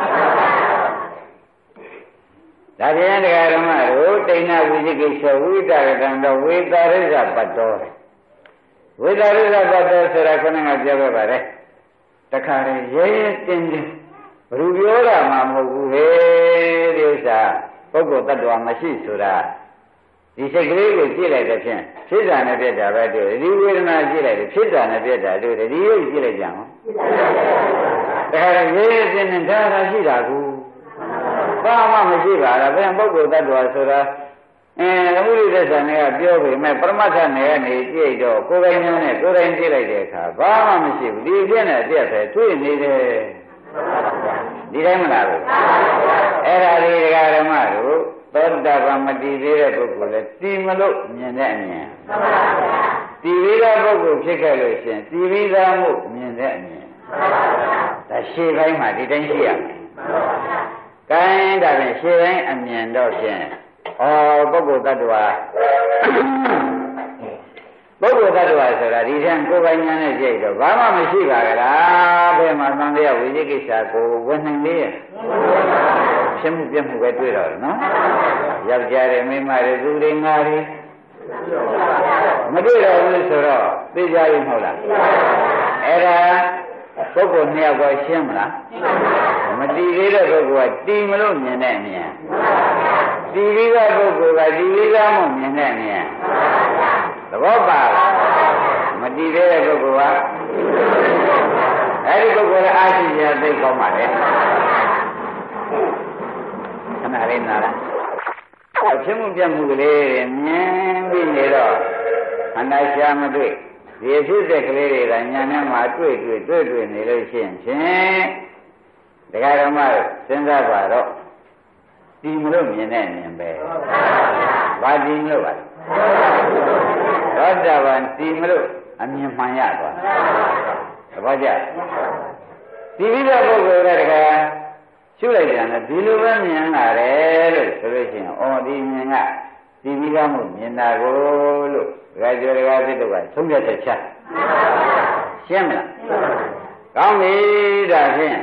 ဒါဖြင့်တရားဓမ္မတို့တိဏ္ဍဝိသိကိစ္စဝိတရကံတော်ဝေတာရိဇပတ်တော်ဝေတာရိဇပတ်တော်ဆိုတာခဏကပြောခဲ့ပါတယ်တခါရင်ရဲရဲတင်းတင်းဘယ်လိုပြောတာမှမဟုတ်ဘူးဟဲ့ဒီဥစ္စာပုဂ္ဂိုလ်တ attva မရှိဆိုတာဒီစိတ်ကလေးကိုကြည့်လိုက်တဲ့ဖြင့်ဖြစ်တာနဲ့ပြက်တာပဲတွေ့ဒီဝေဒနာကြည့်လိုက်တယ်ဖြစ်တာနဲ့ပြက်တာတွေ့တယ်ဒီရုပ်ကြည့်လိုက်ကြအောင်တခါရင်ရဲရဲတင်းတင်းဒါသာရှိတာကူဘာမှမရှိပါလားဘယ်ပုဂ္ဂိုလ်တ attva ဆိုတာအဲသမုဒိသစ္စာနဲ့ကပြောပေမဲ့ပရမတ္ထနဲ့ကနေကြည့်တော့ကိုယ်တိုင်နဲ့ကိုယ်တိုင်ကြည့်လိုက်တဲ့အခါဘာမှမရှိဘူးဒီပြည့်နဲ့အပြည့်ပဲတွေ့နေတယ်ဒီတိုင်းမလားလို့အဲ့ဒါဒီဒကာဓမ္မတို့သောတာပန်မတည်သေးတဲ့ပုဂ္ဂိုလ်လည်းတည်မလို့မြင်တဲ့အမြင်တည်ပြီးသားပုဂ္ဂိုလ်ဖြစ်ခဲ့လို့ရှင်တည်ပြီးသားမှုမြင်တဲ့အမြင်ဒါရှေ့ပိုင်းမှာဒီတိုင်းရှိရမယ်ကိုင်းဒါဖြင့်ရှေ့တိုင်းအမြင်တော့ဖြင့်ဩပုဂ္ဂိုလ်တ attva ပုဂ္ဂိုလ်တ attva ဆိုတာဒီထက်ကိုယ်ပိုင်ဉာဏ်နဲ့ကြည့်တော့ဘာမှမရှိပါကြလားဘယ်မှာသံဃာဝိသိကိစ္စကိုဝင်နိုင်လေဖြစ်မှုပြမှုပဲတွေ့တော့တယ်နော်ယောက်ျားတွေမိန်းမတွေသူတွေငါတွေမတွေ့တော့ဘူးဆိုတော့သိကြရင်မဟုတ်လားအဲ့ဒါပုဂ္ဂိုလ်နှစ်ယောက်ကိုရှင်းမလားမတည်သေးတဲ့ပုဂ္ဂိုလ်ကတည်မလို့မြင်တဲ့အမြင်တည်ပြီးသားပုဂ္ဂိုလ်ကတည်ပြီးသားမှမြင်တဲ့အမြင်သဘောပါလားမတည်သေးတဲ့ပုဂ္ဂိုလ်ကအဲ့ဒီပုဂ္ဂိုလ်ကအာရှိရာသိကောင်းပါလေခဏလေးနားလားဖြစ်မှုပြမှုကလေးမြင်ပြီးနေတော့အန္တရှာမတွေ့ဒီဖြစ်တဲ့ကလေးတွေကညာနဲ့မှတွေ့တွေ့တွေ့တွေ့နေလို့ရှိရင်ဖြင့်တရားဓမ္မစဉ်းစားပါတော့ဒီမလို့မြင်တဲ့မြင်ပဲဘာဒီမလို့ပါသောတာပန်ဒီမလို့အမြင်မှန်ရသွားသဘောကျဒီပြီးတဲ့ပုဂ္ဂိုလ်ကတကယ်ရှုလိုက်ပြန်တယ်ဒီလိုပဲမြင်လာတယ်လို့ဆိုလို့ရှိရင်အော်ဒီမြင်ကဒီပြီးကမှုမြင်တာကိုလို့ဒကာကျော်ဒကာသစ်တို့ကသုံးပြချက်ချရှင်းမလားကောင်းပြီဒါဖြင့်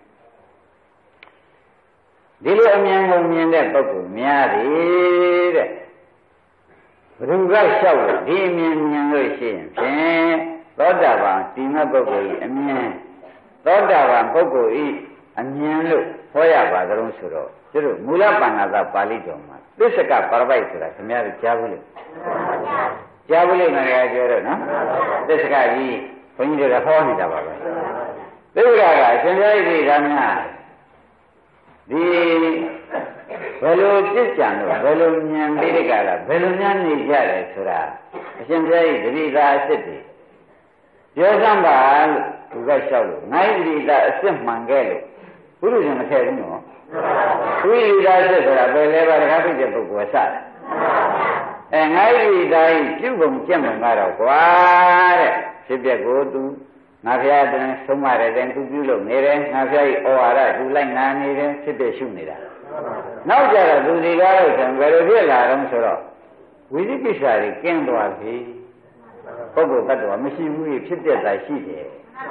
ဒီလိုအမြင်ကိုမြင်တဲ့ပုဂ္ဂိုလ်များတယ်တဲ့ဘုရားလျှောက်လို့ဒီအမြင်မြင်လို့ရှိရင်ဖြင့်သောတာပန်ဒီမဲ့ပုဂ္ဂိုလ်ဤအမြင်သောတာပန်ပုဂ္ဂိုလ်ဤအမြင်လို့ဟောရပါကြလို့ဆိုတော့ကျတို့မူလပဏ္ဏသာပါဠိတော်မှာသစ္စကပရပိုက်ဆိုတာခင်ဗျားတို့ကြားဘူးလေကြားဘူးလေငါကပြောတော့နော်သစ္စကကြီးဘုန်းကြီးတွေကဟောနေတာပါပဲသစ္စကကအရှင်ဘုရားဤဒါများဒီဘယ်လိုကြစ်ကြံလို့ဘယ်လိုဉာဏ်ပြီးတဲ့ကလာဘယ်လိုများနေကြတယ်ဆိုတာအရှင်ဘုရားဤတတိသာအစ်စ်တွေပြောစမ်းပါလို့သူကလျှောက်လို့ငါဤတတိသာအစ်စ်မှန်ခဲ့လို့ဘုရားရှင်မထည့်ဘူးနော်သူဤတတိသာအစ်စ်ဆိုတာဘယ်လဲပါတကားဖြစ်တဲ့ပုဂ္ဂိုလ်ကစတယ်အဲငါဤတတိသာဤပြုပုံကျင့်ပုံကတော့ကွာတဲ့ဖြစ်ပျက်ကိုသူငါဖျားတဲ့ဆုံးမတဲ့တဲ့သူပြုလုပ်နေတယ်ငါဖျားဤဩဝါဒသူလိုက်နာနေတယ်ဖြစ်ပျက်ရှုနေတာနောက်ကြတော့သူဒီကားလို့ဆိုရင်ဘယ်လိုဖြစ်လာတော့ဆိုတော့ဝိသိကိစ္စတွေကင်းသွားပြီပုဂ္ဂိုလ်တ attva မရှိဘူးဖြစ်ပျက်တာရှိတယ်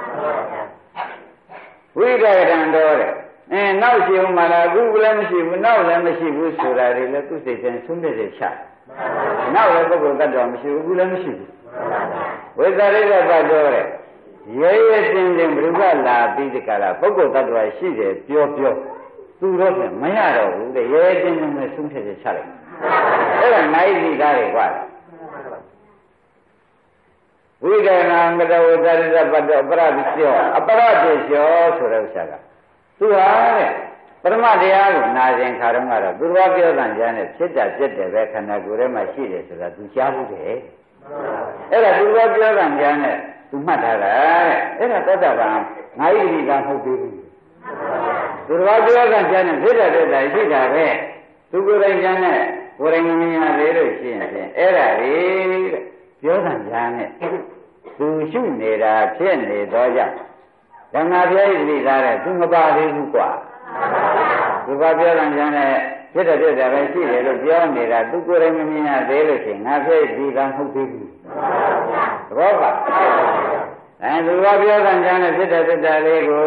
ဝိဒကံတော်တဲ့အဲနောက်ရှိဦးမှာလားအခုလည်းမရှိဘူးနောက်လည်းမရှိဘူးဆိုတာတွေလည်းသူစိတ်ချင်းဆုံးဖြတ်ချက်ချနောက်လည်းပုဂ္ဂိုလ်တ attva မရှိဘူးအခုလည်းမရှိဘူးဝိသရိကပတ်တော်တဲ့ရဲရဲတင်းတင်းဘုရားလာပြီးဒီကလာပုဂ္ဂိုလ်တ attva ရှိတယ်ပြောပြောသူတော့ပြန်မရတော့ဘူးတဲ့ရဲရဲတင်းတင်းနဲ့ဆုံးဖြတ်ချက်ချလိုက်အဲ့ဒါနိုင်စီသားတွေကွာဝိဒနာမတဝသရိကပတ်တော်အပရပစ္စယောအပရပစ္စယောဆိုတဲ့ဥစ္စာကသူဟာတဲ့ပရမတရားကိုနာကျင်ခါတော့ကတော့သူတော်ပြောတဲ့ဉာဏ်နဲ့ဖြစ်တာပြက်တယ်ပဲခန္ဓာကိုယ်ထဲမှာရှိတယ်ဆိုတာသူကြားဘူးတဲ့အဲ့ဒါသူတော်ပြောတဲ့ဉာဏ်နဲ့သူမှတ်ထားတာတဲ့အဲ့ဒါသောတာပန်ငါးဤဒီကမဟုတ်သေးဘူးသူတော်ပြောတဲ့ဉာဏ်နဲ့ဖြစ်တာပြက်တာရှိတာပဲသူကိုယ်တိုင်ဉာဏ်နဲ့ကိုယ်တိုင်မြင်ရသေးလို့ရှိရင်အဲ့ဒါလေတဲ့ပြောတဲ့ဉာဏ်နဲ့သူရှုနေတာဖြစ်နေတော့ကြောင့်ဓမ္မပြည့်တိသားတဲ့သူမပါသေးဘူးကွာသူကပြောတဲ့ဉာဏ်နဲ့ဖြစ်တဲ့ဖြစ်တယ်ပဲရှိတယ်လို့ပြောနေတာသူကိုယ်တိုင်မမြင်ရသေးလို့ရှိရင်ငါဖြစ်ဒီကံဟုတ်သေးဘူးသဘောပါအဲသူကပြောတဲ့ဉာဏ်နဲ့ဖြစ်တဲ့ဖြစ်တယ်လေးကို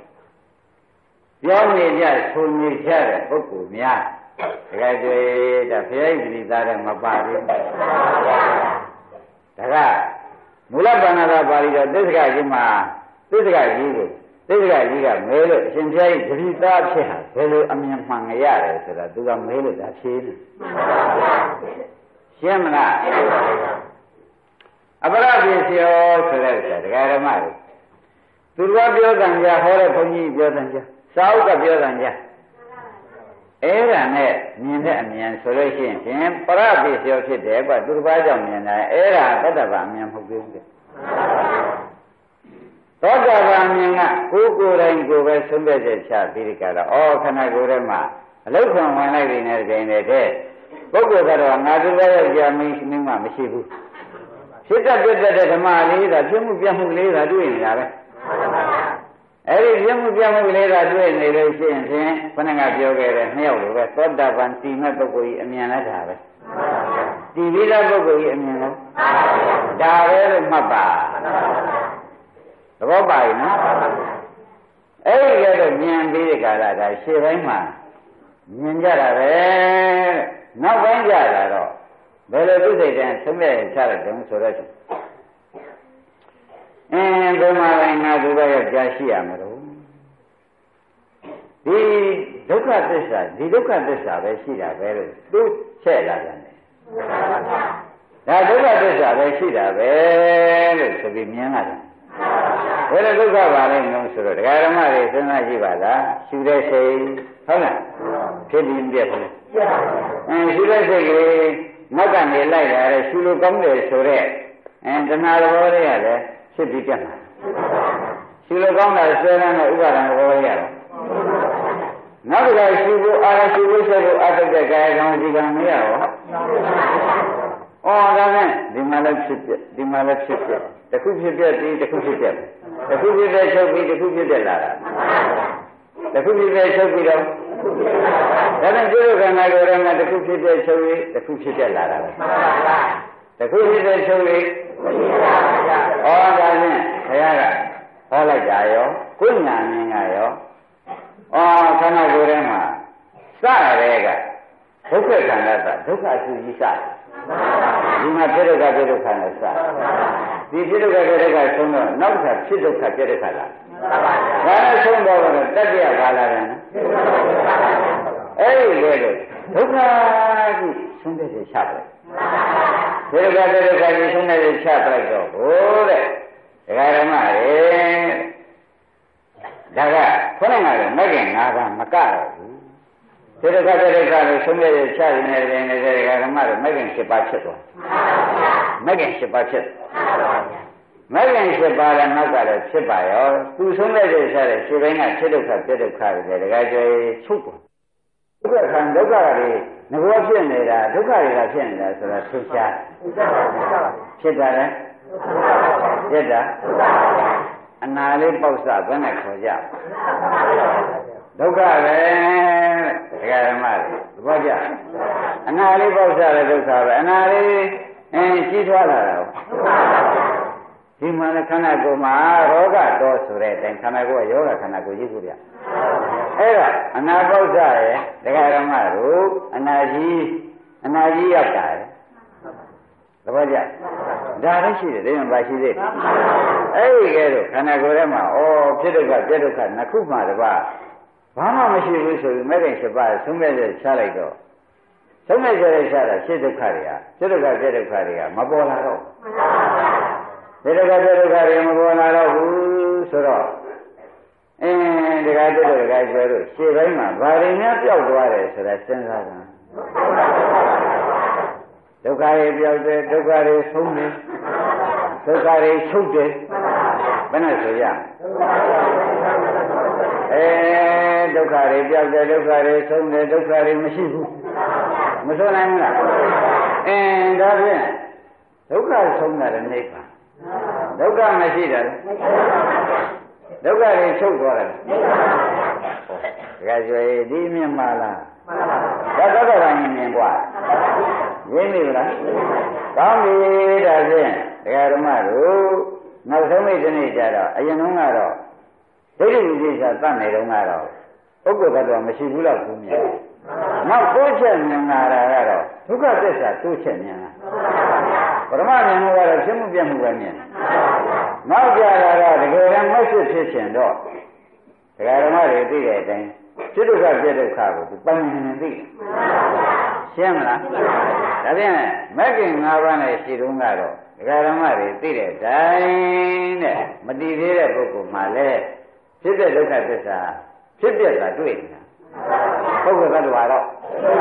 ပြောနေကြဆိုနေကြတဲ့ပုဂ္ဂိုလ်များတကယ်ကြွေဒါဖျားတိသားတဲ့မပါသေးဘူးဒါကမူလပဏ္ဏသာပါဠိတော်သစ္စကကြီးမှာသစ္စကကြီးကိုသစ္စကကြီးကမဲလို့အရှင်ဘုရားကြီးဂရိသားဖြစ်ဟာဘယ်လိုအမြင်မှန်ရရတယ်ဆိုတာသူကမဲလို့ဒါဖြေတယ်ရှင်းမလားအပရပစ္စယောဆိုတဲ့ဥစ္စာဒကာဓမ္မတွေသူကပြောတဲ့ကြဟောတဲ့ဘုန်းကြီးပြောတဲ့ကြစာအုပ်ကပြောတဲ့ကြအဲ့ဒါနဲ့မြင်တဲ့အမြင်ဆိုလို့ရှိရင်ဖြင့်ပရပစ္စယောဖြစ်တယ်ကွသူတစ်ပါးကြောင့်မြင်တယ်အဲ့ဒါသတ္တဗအမြင်မဟုတ်ဘူးတဲ့သောတာပန်မြင်ကကိုယ်ကိုယ်တိုင်ကိုယ်ပဲဆုံးဖြတ်ချက်ချပြီးဒီကရအော်ခန္ဓာကိုယ်ထဲမှာအလုခွန်ဝင်လိုက်ပြီနဲ့တကယ်နဲ့တဲ့ပုဂ္ဂိုလ်ကတော့ငါတို့ရဲ့ကြာမင်းမင်းမှမရှိဘူးဖြစ်တတ်ပြတ်တဲ့ဓမ္မလေးသာပြမှုပြမှုလေးသာတွေ့နေတာပဲအဲ့ဒီပြမှုပြမှုလေးသာတွေ့နေလို့ရှိရင်ဖြင့်ခဏကပြောခဲ့တဲ့နှစ်ယောက်လိုပဲသောတာပန်တည်မဲ့ပုဂ္ဂိုလ်ကြီးအမြင်လိုက်တာပဲတည်ပြီးတဲ့ပုဂ္ဂိုလ်ကြီးအမြင်လားဒါပဲလို့မှတ်ပါသဘောပါရဲ့နော်အဲ့ဒီကတော့မြင်ပြီးတဲ့ကာလကရှေ့ပိုင်းမှာမြင်ကြတာပဲနောက်ပိုင်းကြတာတော့ဘယ်လိုသူစိတ်တန်းဆုံးဖြတ်ချရတယ်ဆိုတော့အင်းဘုမာတိုင်းငါသူတော့ကြားရှိရမှာတော့ဒီဒုက္ခသစ္စာဒီဒုက္ခသစ္စာပဲရှိတာပဲလို့သူချက်လာတယ်ဒါဒုက္ခသစ္စာပဲရှိတာပဲလို့ဆိုပြီးမြင်လာတယ်ဘယ်လိုဒုက္ခပါလဲလို့ဆိုတော့ဒကာဓမ္မတွေစဉ်းစားကြည့်ပါလားရှုတဲ့စိတ်ဟုတ်လားဖြစ်ပြီးပြည့်ဘူးအင်းရှုတဲ့စိတ်ကလေးနောက်ကနေလိုက်လာတယ်ရှုလို့ကောင်းတယ်ဆိုတော့အင်းတဏှာသဘောလေးရတယ်ဖြစ်ပြီးပြတ်မှာရှုလို့ကောင်းတာဆွဲရတဲ့ဥပါဒံသဘောလေးရတယ်နောက်တစ်ခါရှိဖို့အာရရှိဖို့ဆက်ဖို့အတ္တကကာယကံဒီကံမရရောဩဒါနဲ့ဒီမှာလည်းဖြစ်ပြဒီမှာလည်းဖြစ်ပြတစ်ခုဖြစ်ပြပြီးတစ်ခုဖြစ်ပြတစ်ခုဖြစ်တဲ့ချုပ်ပြီးတစ်ခုဖြစ်တဲ့လာတာတစ်ခုဖြစ်တဲ့ချုပ်ပြီးတော့ဒါနဲ့ဒီလိုခန္ဓာကိုယ်ရဲ့တစ်ခုဖြစ်တဲ့ချုပ်ပြီးတစ်ခုဖြစ်တဲ့လာတာပဲတစ်ခုဖြစ်တဲ့ချုပ်ပြီးဩဒါနဲ့ဘုရားကဟောလိုက်တာရောကိုယ်ညာမြင်ကရောဩခန္ဓာကိုယ်ထဲမှာစရဲကဒုက္ခခန္ဓာကဒုက္ခအစုကြီးစဒီမှာဖြစ်ဒုက္ခဖြစ်ဒုက္ခနဲ့စဒီဖြစ်ဒုက္ခဖြစ်ဒုက္ခဆုံးတော့နောက်တစ်ခါဖြစ်ဒုက္ခဖြစ်ဒုက္ခလာဒါနဲ့ဆုံးတော့တတ္တရဘာလာတယ်အဲ့ဒီလေလို့ဒုက္ခကြီးဆုံးတဲ့ချပလိုက်ဖြစ်ဒုက္ခဖြစ်ဒုက္ခကြီးဆုံးတဲ့ချပလိုက်တော့ဟိုတဲ့ဒကာဓမ္မတွေဒါကခေါင်းကလည်းမကင်ငါးပါးမကတော့ဘူးဒီတစ်ခါတစ်ခါလို့ဆုံးရတဲ့ချရင်လည်းနေတဲ့ဒကာဓမ္မတွေမကင်၈ပါးဖြစ်သွားမကင်၈ပါးဖြစ်မကင်၈ပါးလည်းနောက်ကလည်းဖြစ်ပါရောသူဆုံးတဲ့တဲ့ချတဲ့ခြေပိုင်းကဖြစ်ဒုက္ခပြဒုက္ခတွေဒကာကျွေးချုပ်သွားဒုက္ခခံဒုက္ခတွေငဘောဖြစ်နေတာဒုက္ခတွေကဖြစ်နေတာဆိုတာသိချာဖြစ်တာလေဖြစ်တာအနာလေးပေါက်စဘယ်နဲ့ခေါ်ကြဒုက္ခပဲဒကာဓမ္မတွေသဘောကျအနာလေးပေါက်စလည်းဒုက္ခပဲအနာလေးအင်းကြီးထွားလာတာဒီမှာလည်းခန္ဓာကိုယ်မှာရောဂတော်ဆိုတဲ့အတိုင်းခန္ဓာကိုယ်ကယောဂခန္ဓာကိုယ်ကြီးကိုပြအဲ့ဒါအနာပေါက်စရဲ့ဒကာဓမ္မတို့အနာကြီးအနာကြီးရောက်တာသဘောကျဒါလည်းရှိတယ်ဒီမှာပါရှိသေးတယ်အဲ့ဒီကဲတော့ခန္ဓာကိုယ်ထဲမှာဩဖြစ်ဒုက္ခပြဒုက္ခနှစ်ခုမှတပါးဘာမှမရှိဘူးဆိုပြီးမဲ့ခင်၈ပါးသုံးမဲ့တဲ့ချလိုက်တော့သုံးမဲ့တဲ့ချတာရှင်းဒုက္ခတွေကပြဒုက္ခပြဒုက္ခတွေကမပေါ်လာတော့ပြဒုက္ခပြဒုက္ခတွေမပေါ်လာတော့ဘူးဆိုတော့အင်းဒီကတည်းကဒီကပြောလို့ရှင်းတိုင်းမှာဘာတွေများပျောက်သွားတယ်ဆိုတာစဉ်းစားတာဒုက္ခတွေပြောက်တယ်ဒုက္ခတွေဆုံးတယ်ဒုက္ခတွေချုပ်တယ်ဘယ်နဲ့ဆိုရအဲဒုက္ခတွေပြောက်တယ်ဒုက္ခတွေဆုံးတယ်ဒုက္ခတွေမရှိဘူးမဆိုနိုင်ဘူးလားအင်းဒါဖြင့်ဒုက္ခဆုံးတာလည်းနိဗ္ဗာန်ဒုက္ခမရှိတာလေဒုက္ခတွေချုပ်သွားတယ်ဒါကြွေဒီမြင်ပါလားဒါတော့တော့ရင်မြင်กว่าရင်းနေလားကောင်းပြီဒါဖြင့်ဒကာဓမ္မတို့နောက်ဆုံးမိတ်ဒီနေ့ကျတော့အရင်တုန်းကတော့ဒိဋ္ဌိဝိသေသတတ်နေတုန်းကတော့ဥက္ကုတ္တတော်မရှိဘူးလို့ဘူးမြင်နောက်တိုးချက်မြင်လာတာကတော့ဒုက္ခသစ္စာတိုးချက်မြင်လာပရမမြင်လို့ကတော့ဖြစ်မှုပြမှုပဲမြင်နောက်ကြတာတော့တကယ်တမ်းမဆွဖြစ်ချင်တော့ဒကာဓမ္မတွေသိတဲ့အတိုင်းဖြစ်ဒုက္ခပြဒုက္ခကိုသူပိုင်နေနေသိရှင်းမလားဒါဖြင့်မဂ္ဂင်၅ပါးနဲ့ရှိတုန်းကတော့ဒကာဓမ္မတွေသိတဲ့အတိုင်းနဲ့မတည်သေးတဲ့ပုဂ္ဂိုလ်မှလည်းဖြစ်တဲ့ဒုက္ခသစ္စာဖြစ်ပြတာတွေ့နေတာပုဂ္ဂိုလ်သတ္တဝါတော့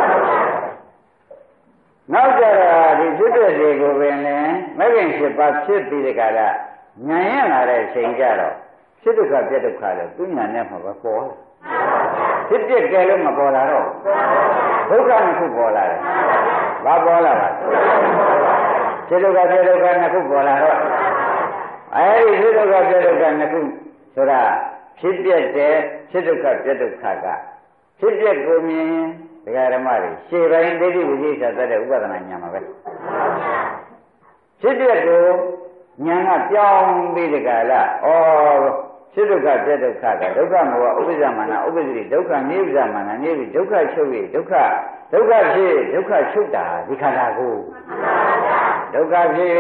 နောက်ကြတော့ဒီဖြစ်တဲ့တွေကိုပင်လည်းမဂ္ဂင်၈ပါးဖြစ်ပြီးတဲ့ကာလဉာဏ်ရလာတဲ့အချိန်ကျတော့ဖြစ်ဒုက္ခပြဒုက္ခလည်းသူဉာဏ်နဲ့မှပဲပေါ်လာဖြစ်ပြကြလို့မပေါ်လာတော့ဒုက္ခနှစ်ခုပေါ်လာတယ်ဘာပေါ်လာပါဖြစ်ဒုက္ခပြဒုက္ခနှစ်ခုပေါ်လာတော့အဲဒီဖြစ်ဒုက္ခပြဒုက္ခနှစ်ခုဆိုတာဖြစ်ပြတဲ့ဖြစ်ဒုက္ခပြဒုက္ခကဖြစ်ပြကိုမြင်ဒကာဓမ္မတွေရှေ့ပိုင်းဒိဋ္ဌိဝိသေသတတ်တဲ့ဥပဒနာဉာဏ်မှာပဲဖြစ်ပြကိုဉာဏ်ကပြောင်းပြီးဒီကလာဩဖြစ်ဒုက္ခပြဒုက္ခကဒုက္ခမောဥပ္ပဇ္ဇမာနဥပ္ပဇ္ဇိဒုက္ခနိဗ္ဗာန်မာနနိဗ္ဗိဒုက္ခချုပ်၍ဒုက္ခဒုက္ခဖြစ်ဒုက္ခချုပ်တာဒီခန္ဓာကိုဒုက္ခဖြစ်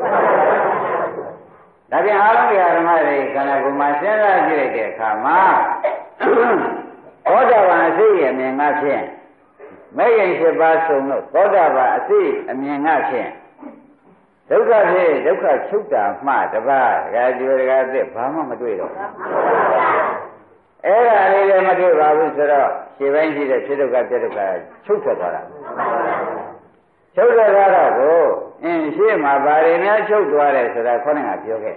ဒါပြန်အားလုံးဓမ္မတွေခန္ဓာကိုယ်မှာစဉ်းစားကြည့်လိုက်တဲ့အခါမှာသောတာပန်အစိတ်အမြင်ငါဖြင့်မဂ္ဂင်၈ပါးစုံလို့သောတာပန်အစိတ်အမြင်ငါဖြင့်ဒုက္ခဖြစ်ဒုက္ခချုပ်တာမှတပါးဒကာကျွေးဒကာသစ်ဘာမှမတွေ့တော့အဲ့ဒါလေးလည်းမတွေ့ပါဘူးဆိုတော့ခြေပိုင်းရှိတဲ့ဖြစ်ဒုက္ခပြဒုက္ခချုပ်ထွက်သွားတာချုပ်ထွက်သွားတော့ကိုအင်းရှေ့မှာဘာတွေများချုပ်သွားတယ်ဆိုတာခေါင်းကပြောခဲ့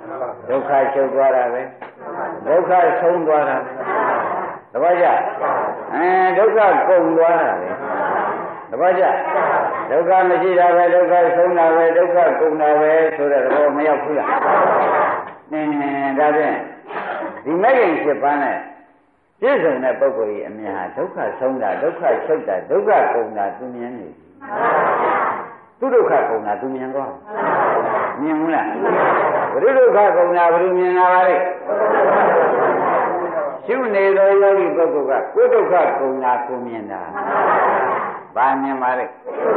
ဒုက္ခချုပ်သွားတာပဲဒုက္ခဆုံးသွားတာသဘောကျအဲဒုက္ခကုန်သွားတာလေတပည့်ကြဒုက္ခမရှိတာပဲဒုက္ခဆုံးတာပဲဒုက္ခကုန်တာပဲဆိုတဲ့သဘောမရောက်ဘူးလားအင်းဒါဖြင့်ဒီမဲ့ရင်ဖြစ်ပန်းနဲ့ပြည့်စုံတဲ့ပုဂ္ဂိုလ်ကြီးအမြင်ဟာဒုက္ခဆုံးတာဒုက္ခချုပ်တာဒုက္ခကုန်တာသူမြင်နေသူဒုက္ခကုန်တာသူမြင်သွားမြင်ဘူးလားဘုရုဒုက္ခကုန်တာဘုရုမြင်လာပါလေရှုနေသောယောဂီပုဂ္ဂိုလ်ကကိုယ်ဒုက္ခကုန်တာကိုမြင်တာဘာမြင်ပါလဲ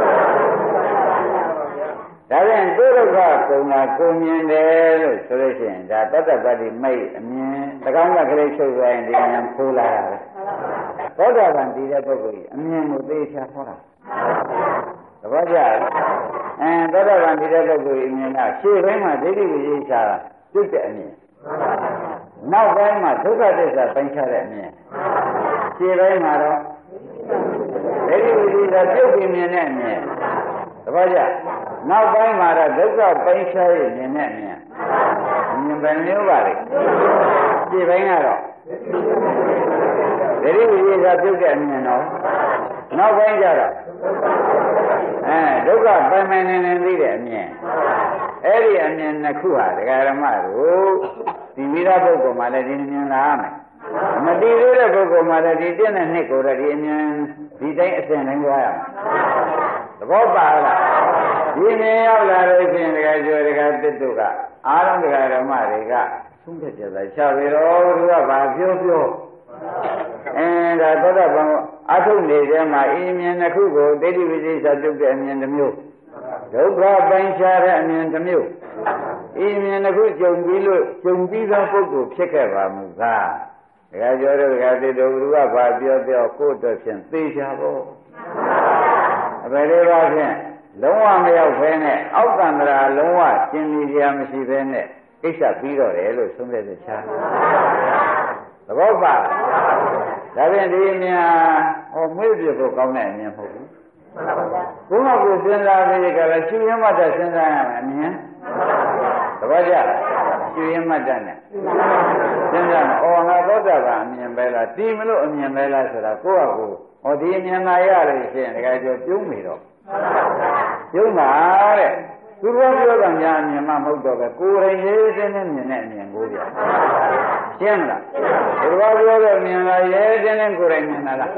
ဒါပြန်ကိုယ်ဒုက္ခကုန်တာကိုမြင်တယ်လို့ဆိုလို့ရှိရင်ဒါတတ္တပတ္တိမိတ်အမြင်တကောင်းကကလေးချုပ်သွားရင်ဒီဉာဏ်ဖိုးလာတာပဲသောတာပန်တည်တဲ့ပုဂ္ဂိုလ်ကြီးအမြင်ကိုသိချာဟောတာသဘောကျအဲသောတာပန်တည်တဲ့ပုဂ္ဂိုလ်ကြီးအမြင်ကရှေ့ဘက်မှာဒိဋ္ဌိဝိသေချာပြုတ်တဲ့အမြင်နောက်ပိုင်းမှာဒုက္ခသစ္စာပိုင်းခြားတဲ့အမြင်ခြေပိုင်းမှာတော့ဒိဋ္ဌိဝိသေချာပြုတ်ပြီးမြင်တဲ့အမြင်သဘောကျနောက်ပိုင်းမှာတော့ဒုက္ခပိုင်းခြားရဲ့မြင်တဲ့အမြင်မြင်ပဲမျိုးပါလေခြေပိုင်းကတော့ဒိဋ္ဌိဝိသေချာပြုတ်တဲ့အမြင်တော့နောက်ပိုင်းကျတော့အဲဒုက္ခပိုင်းပိုင်းနေနေသိတဲ့အမြင်အဲ့ဒီအမြင်နှစ်ခုဟာဒကာရမတို့ဒီမိသားပုဂ္ဂိုလ်မှလည်းဒီမြင်လာရမယ်မတည်သေးတဲ့ပုဂ္ဂိုလ်မှလည်းဒီတည့်တဲ့နှစ်ကိုတော့ဒီအမြင်ဒီတိုင်းအစဉ်တိုင်းသွားရမယ်သဘောပါလားဒီမြင်ရောက်လာလို့ရှိရင်ဒကာကျော်ဒကာတစ်တို့ကအားလုံးဒကာရမတွေကသုံးဖြတ်ကြတာရှာပြီတော့သူကဘာပြောပြောအဲဒါသောတာပန်အထုနေတဲ့မှာအင်းမြင်တစ်ခုကိုဒိဋ္ဌိဝိသေသပြုတ်တဲ့အမြင်တစ်မျိုးဒုက္ခပိုင်းခြားတဲ့အမြင်တစ်မျိုးအင်းမြင်တစ်ခုကြုံပြီးလို့ကြုံပြီးသောပုဂ္ဂိုလ်ဖြစ်ခဲ့ပါမူကားဒကာကျော်တို့ဒကာတိတို့ဘုရားဘာပြောပြောကိုယ့်အတွက်ဖြင့်သိချဖို့အဘယ်လေးပါဖြင့်လုံးဝမရောက်ဖဲနဲ့အောက်တန္တရာလုံးဝကျင်နေကြမရှိဖဲနဲ့ကိစ္စပြီးတော့တယ်လို့ဆုံးဖြတ်ချက်ချသဘောပါဒါဖြင့်ဒီအမြင်ဟောမွေးပြဖို့ကောင်းတဲ့အမြင်မဟုတ်ဘူးဘုရားကိုစဉ်းစားပြီးကြလားရှင်ရမတ်တစဉ်းစားရမယ်အမြင်သဘောကျရှင်ရမတ်တနဲ့စဉ်းစားမယ်အော်ငါသောတာပန်အမြင်ပဲလားတီးမလို့အမြင်ပဲလားဆိုတာကိုယ့်ဟာကိုယ်ဟောဒီအမြင်သာရလို့ရှိရင်တကယ်ကျော်ပြုံးနေတော့ပြုံးပါတဲ့သူတို့ပြောတာများအမြင်မှမဟုတ်တော့ပဲကိုယ်ရင်ရေးစင်းနဲ့မြင်တဲ့အမြင်ကိုပြရှင်းလားသူတို့ပြောတဲ့မြင်လားရေးစင်းနဲ့ကိုယ်ရင်မြင်လား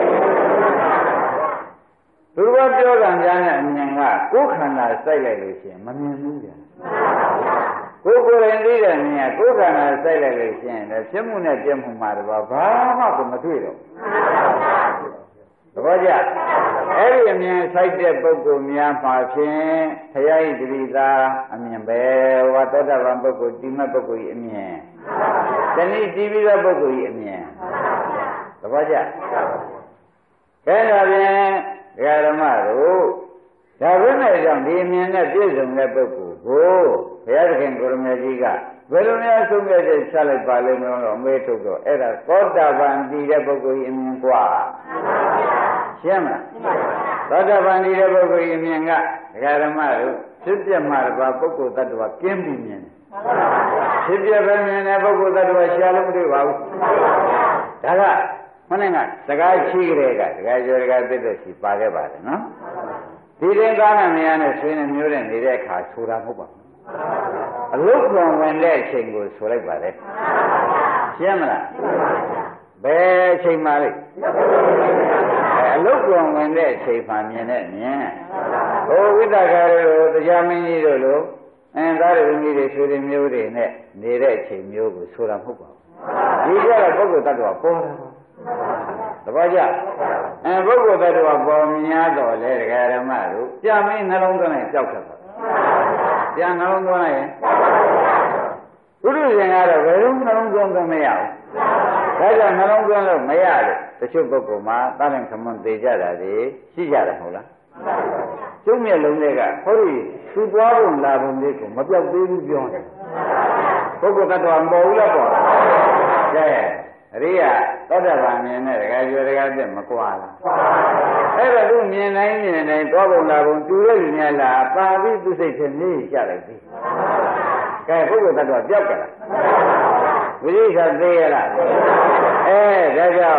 သူတို့ပြောတာများတဲ့အမြင်ကကိုယ်ခန္ဓာစိုက်လိုက်လို့ရှိရင်မမြင်ဘူးဗျာကိုယ်ကိုယ်ရင်သိတဲ့မြင်ကကိုယ်ခန္ဓာစိုက်လိုက်လို့ရှိရင်လည်းဖြစ်မှုနဲ့ပြည့်မှုမှာတော့ဘာမှကိုမတွေ့တော့သဘောကျအဲ့ဒီအမြင်ဆိုင်တဲ့ပုဂ္ဂိုလ်များမှာဖြင့်ဘုရားဤတတိသာအမြင်ပဲဝါသောတာပန်ပုဂ္ဂိုလ်ဒီမဲ့ပုဂ္ဂိုလ်ဤအမြင်တဏှိတည်ပြီးသောပုဂ္ဂိုလ်ဤအမြင်သဘောကျအဲ့ဒါဖြင့်ဒကာဓမ္မတို့ဒါဘယ်နဲ့ကြောင့်ဒီအမြင်နဲ့ပြည့်စုံတဲ့ပုဂ္ဂိုလ်ကိုဘုရားသခင်ကိုရမေကြီးကဘယ်လိုများဆုံးဖြတ်ချက်ချလိုက်ပါလိမ့်မလို့တော့မေးထုတ်တော့အဲ့ဒါသောတာပန်တည်တဲ့ပုဂ္ဂိုလ်ဤအမြင်กว่าရှင်းမလားသောတာပန်တည်တဲ့ပုဂ္ဂိုလ်ဤအမြင်ကဒကာဓမ္မတို့ဖြစ်ပြမှာပါပုဂ္ဂိုလ်တ attva ကင်းပြီးမြင်ဖြစ်ပြပဲမြင်တဲ့ပုဂ္ဂိုလ်တ attva ရှားလို့မတွေ့ပါဘူးဒါကမနေ့ကစကားရှိကြတဲ့ကဒကာကျော်ဒကာသစ်တို့ရှိပါခဲ့ပါတယ်နော်ဒီရင်ကားနဲ့မရနဲ့ဆွေးနေမျိုးနဲ့နေတဲ့အခါဆိုတာမဟုတ်ပါဘူးအလုတ်ပြန်ဝင်တဲ့အချိန်ကိုဆိုလိုက်ပါလေရှင်းမလားဘယ်အချိန်မှလဲအလုတ်ပြန်ဝင်တဲ့အချိန်မှမြင်တဲ့မြင်ဟိုဝိတ္တကာရတို့တရားမင်းကြီးတို့လိုအင်းသားတွေကြီးတွေဆွေးနေမျိုးတွေနဲ့နေတဲ့အချိန်မျိုးကိုဆိုတာမဟုတ်ပါဘူးဒီကြတော့ပုဂ္ဂိုလ်တ attva ပေါ်တာသဘောကျအဲပုဂ္ဂိုလ်တ attva ပေါ်များတော့လေဒကာရမတို့ကြာမင်းနှလုံးသွင်းလိုက်ကြောက်တတ်ပါကြာနှလုံးသွင်းလိုက်ရင်ဘုရုရှင်ကတော့ဘယ်လိုနှလုံးသွင်းလို့မရဘူးဒါကြောင့်နှလုံးသွင်းလို့မရလို့တချို့ပုဂ္ဂိုလ်မှာသာရင်ခမွန်သေးကြတာတွေရှိကြတယ်မဟုတ်လားကျုံးမြက်လုံးတွေကဟောဒီသူ့သွားပုံလာပုံလေးကိုမပြောက်သေးဘူးပြောတယ်ပုဂ္ဂိုလ်တ attva မပေါ်ဘူးလားပေါ်ကဲအရိယသောတာပန်မြင်တဲ့ဒကာကျော်ဒကာပြည့်မကွာလားအဲ့တော့သူမြင်တိုင်းမြင်တိုင်းသွားပုံလာပုံတူတဲ့လူများလားပါပြီးသူစိတ်ထဲနေကြလိုက်ပြီကဲပုဂ္ဂိုလ်တ attva ပြောက်ကြလားဝိရိယသေးရလားအဲဒါကြောင့်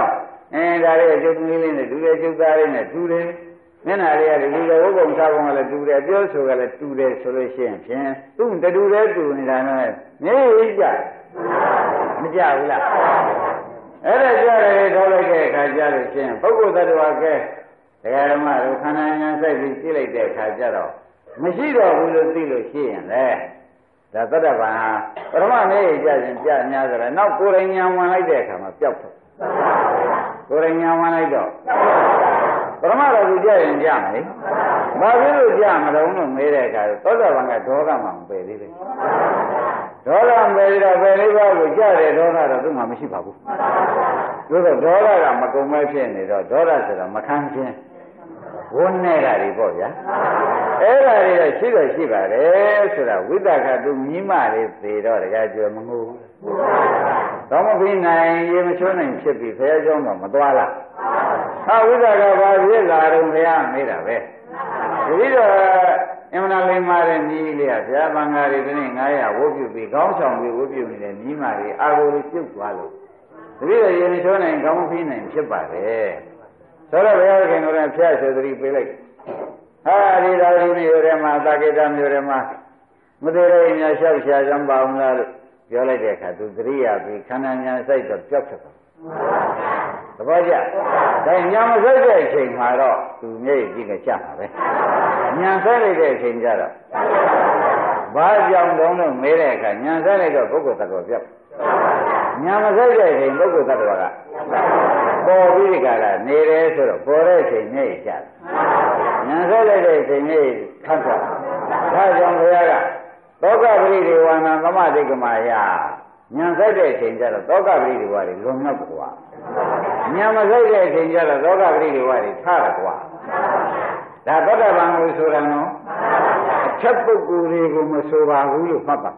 အဲဒါလေးအကျုပ်ကြီးလေးနဲ့တူတယ်ကျုပ်သားလေးနဲ့တူတယ်မျက်နှာလေးကလူတွေဝုတ်ပုံစားပုံကလည်းတူတယ်ပြောဆိုကလည်းတူတယ်ဆိုလို့ရှိရင်ဖြင့်သူ့တူတယ်တူနေတာနဲ့မျက်ရည်ကြမကြဘူးလားအဲ့ဒါကြရတယ်ထောက်လိုက်တဲ့အခါကြလို့ရှိရင်ပုဂ္ဂိုလ်သတ္တဝါကဲတရားဓမ္မတို့ခန္ဓာဉာဏ်စိုက်ပြီးကြည့်လိုက်တဲ့အခါကျတော့မရှိတော့ဘူးလို့သိလို့ရှိရင်လေဒါသတ္တဗံဟာပရမမျက်ရည်ကြခြင်းကြများကြတယ်နောက်ကိုယ်တိုင်ဉာဏ်ဝင်လိုက်တဲ့အခါမှာပျောက်တယ်ကိုယ်တိုင်ဉာဏ်ဝင်လိုက်တော့ပရမတော်ကိုကြရင်ကြမယ်ဘာဖြစ်လို့ကြမလို့လို့မေးတဲ့အခါသောတာပန်ကဒေါသမှမပယ်သေးဘူးဒေါသမပယ်ပြီးတော့ပယ်လေးပါးကိုကြတယ်ဒေါသတော့သူ့မှာမရှိပါဘူးသို့တော့ဒေါသကမကုန်မဲဖြစ်နေတော့ဒေါသဆိုတော့မခံခြင်းဝန်းနေတာတွေပေါ့ဗျာအဲ့ဒါတွေတော့ရှိတော့ရှိပါတယ်ဆိုတာဝိသကတုမိမလေးသေတော့တကယ်ကြွမငိုဘူးတော့မပြီးနိုင်ရေမချိုးနိုင်ဖြစ်ပြီးဖះเจ้าတော့မသွားလားဟာဝိသကဘာဖြစ်လာတော့ဘုရားမေးတာပဲဒီတော့အမှန်တရားလိမ္မာတဲ့ညီလေးကဘုရားဘင်္ဂါတွေဒီနေ့ငါးရာဝုတ်ပြုပြီးခေါင်းဆောင်ပြီးဝုတ်ပြုနေတဲ့ညီမတွေအာကိုလေးပြုတ်သွားလို့ဒီလိုရေမချိုးနိုင်ခေါင်းမပြီးနိုင်ဖြစ်ပါတယ်ဆိုတော့ဘုရားခင်တော်ကဖျက်ဆိုသတိပေးလိုက်ဟာဒီတော်ဒီမျိုးတွေမှာသာကေတမျိုးတွေမှာမသေးတဲ့ညာလျှောက်ရှားစမ်းပါအောင်လားလို့ပြောလိုက်တဲ့အခါသူသတိရပြီးခန္ဓာညာစိုက်တော့ပြောက်ချက်ပါသဘောကျဒါညာမစိုက်တဲ့အချိန်မှာတော့သူမျက်ရည်ကြီးကကျမှာပဲညာစိုက်လိုက်တဲ့အချိန်ကျတော့ဘာကြောင့်တုံးလို့မေးတဲ့အခါညာစိုက်လိုက်တော့ပုဂ္ဂိုလ်သတ္တဝါပြောက်ညာမစိုက်တဲ့အချိန်ပုဂ္ဂိုလ်သတ္တဝါကပေါ်ပြီးကြတာနေတယ်ဆိုတော့ပေါ်တဲ့အချိန်မျက်ရည်ကျတယ်ညာစိုက်လိုက်တဲ့အချိန်မျက်ရည်ခတ်သွားဒါကြောင့်ဘုရားကသောကပရိဒေဝနာသမတိကမာယညာစိုက်တဲ့အချိန်ကျတော့သောကပရိဒေဝတွေလွန်မြောက်ကွာညာမစိုက်တဲ့အချိန်ကျတော့သောကပရိဒေဝတွေထားရကွာဒါသောတာပန်ကိုဆိုတာနော်အချက်ပုဂ္ဂိုလ်တွေကိုမဆိုပါဘူးလို့မှတ်ပါ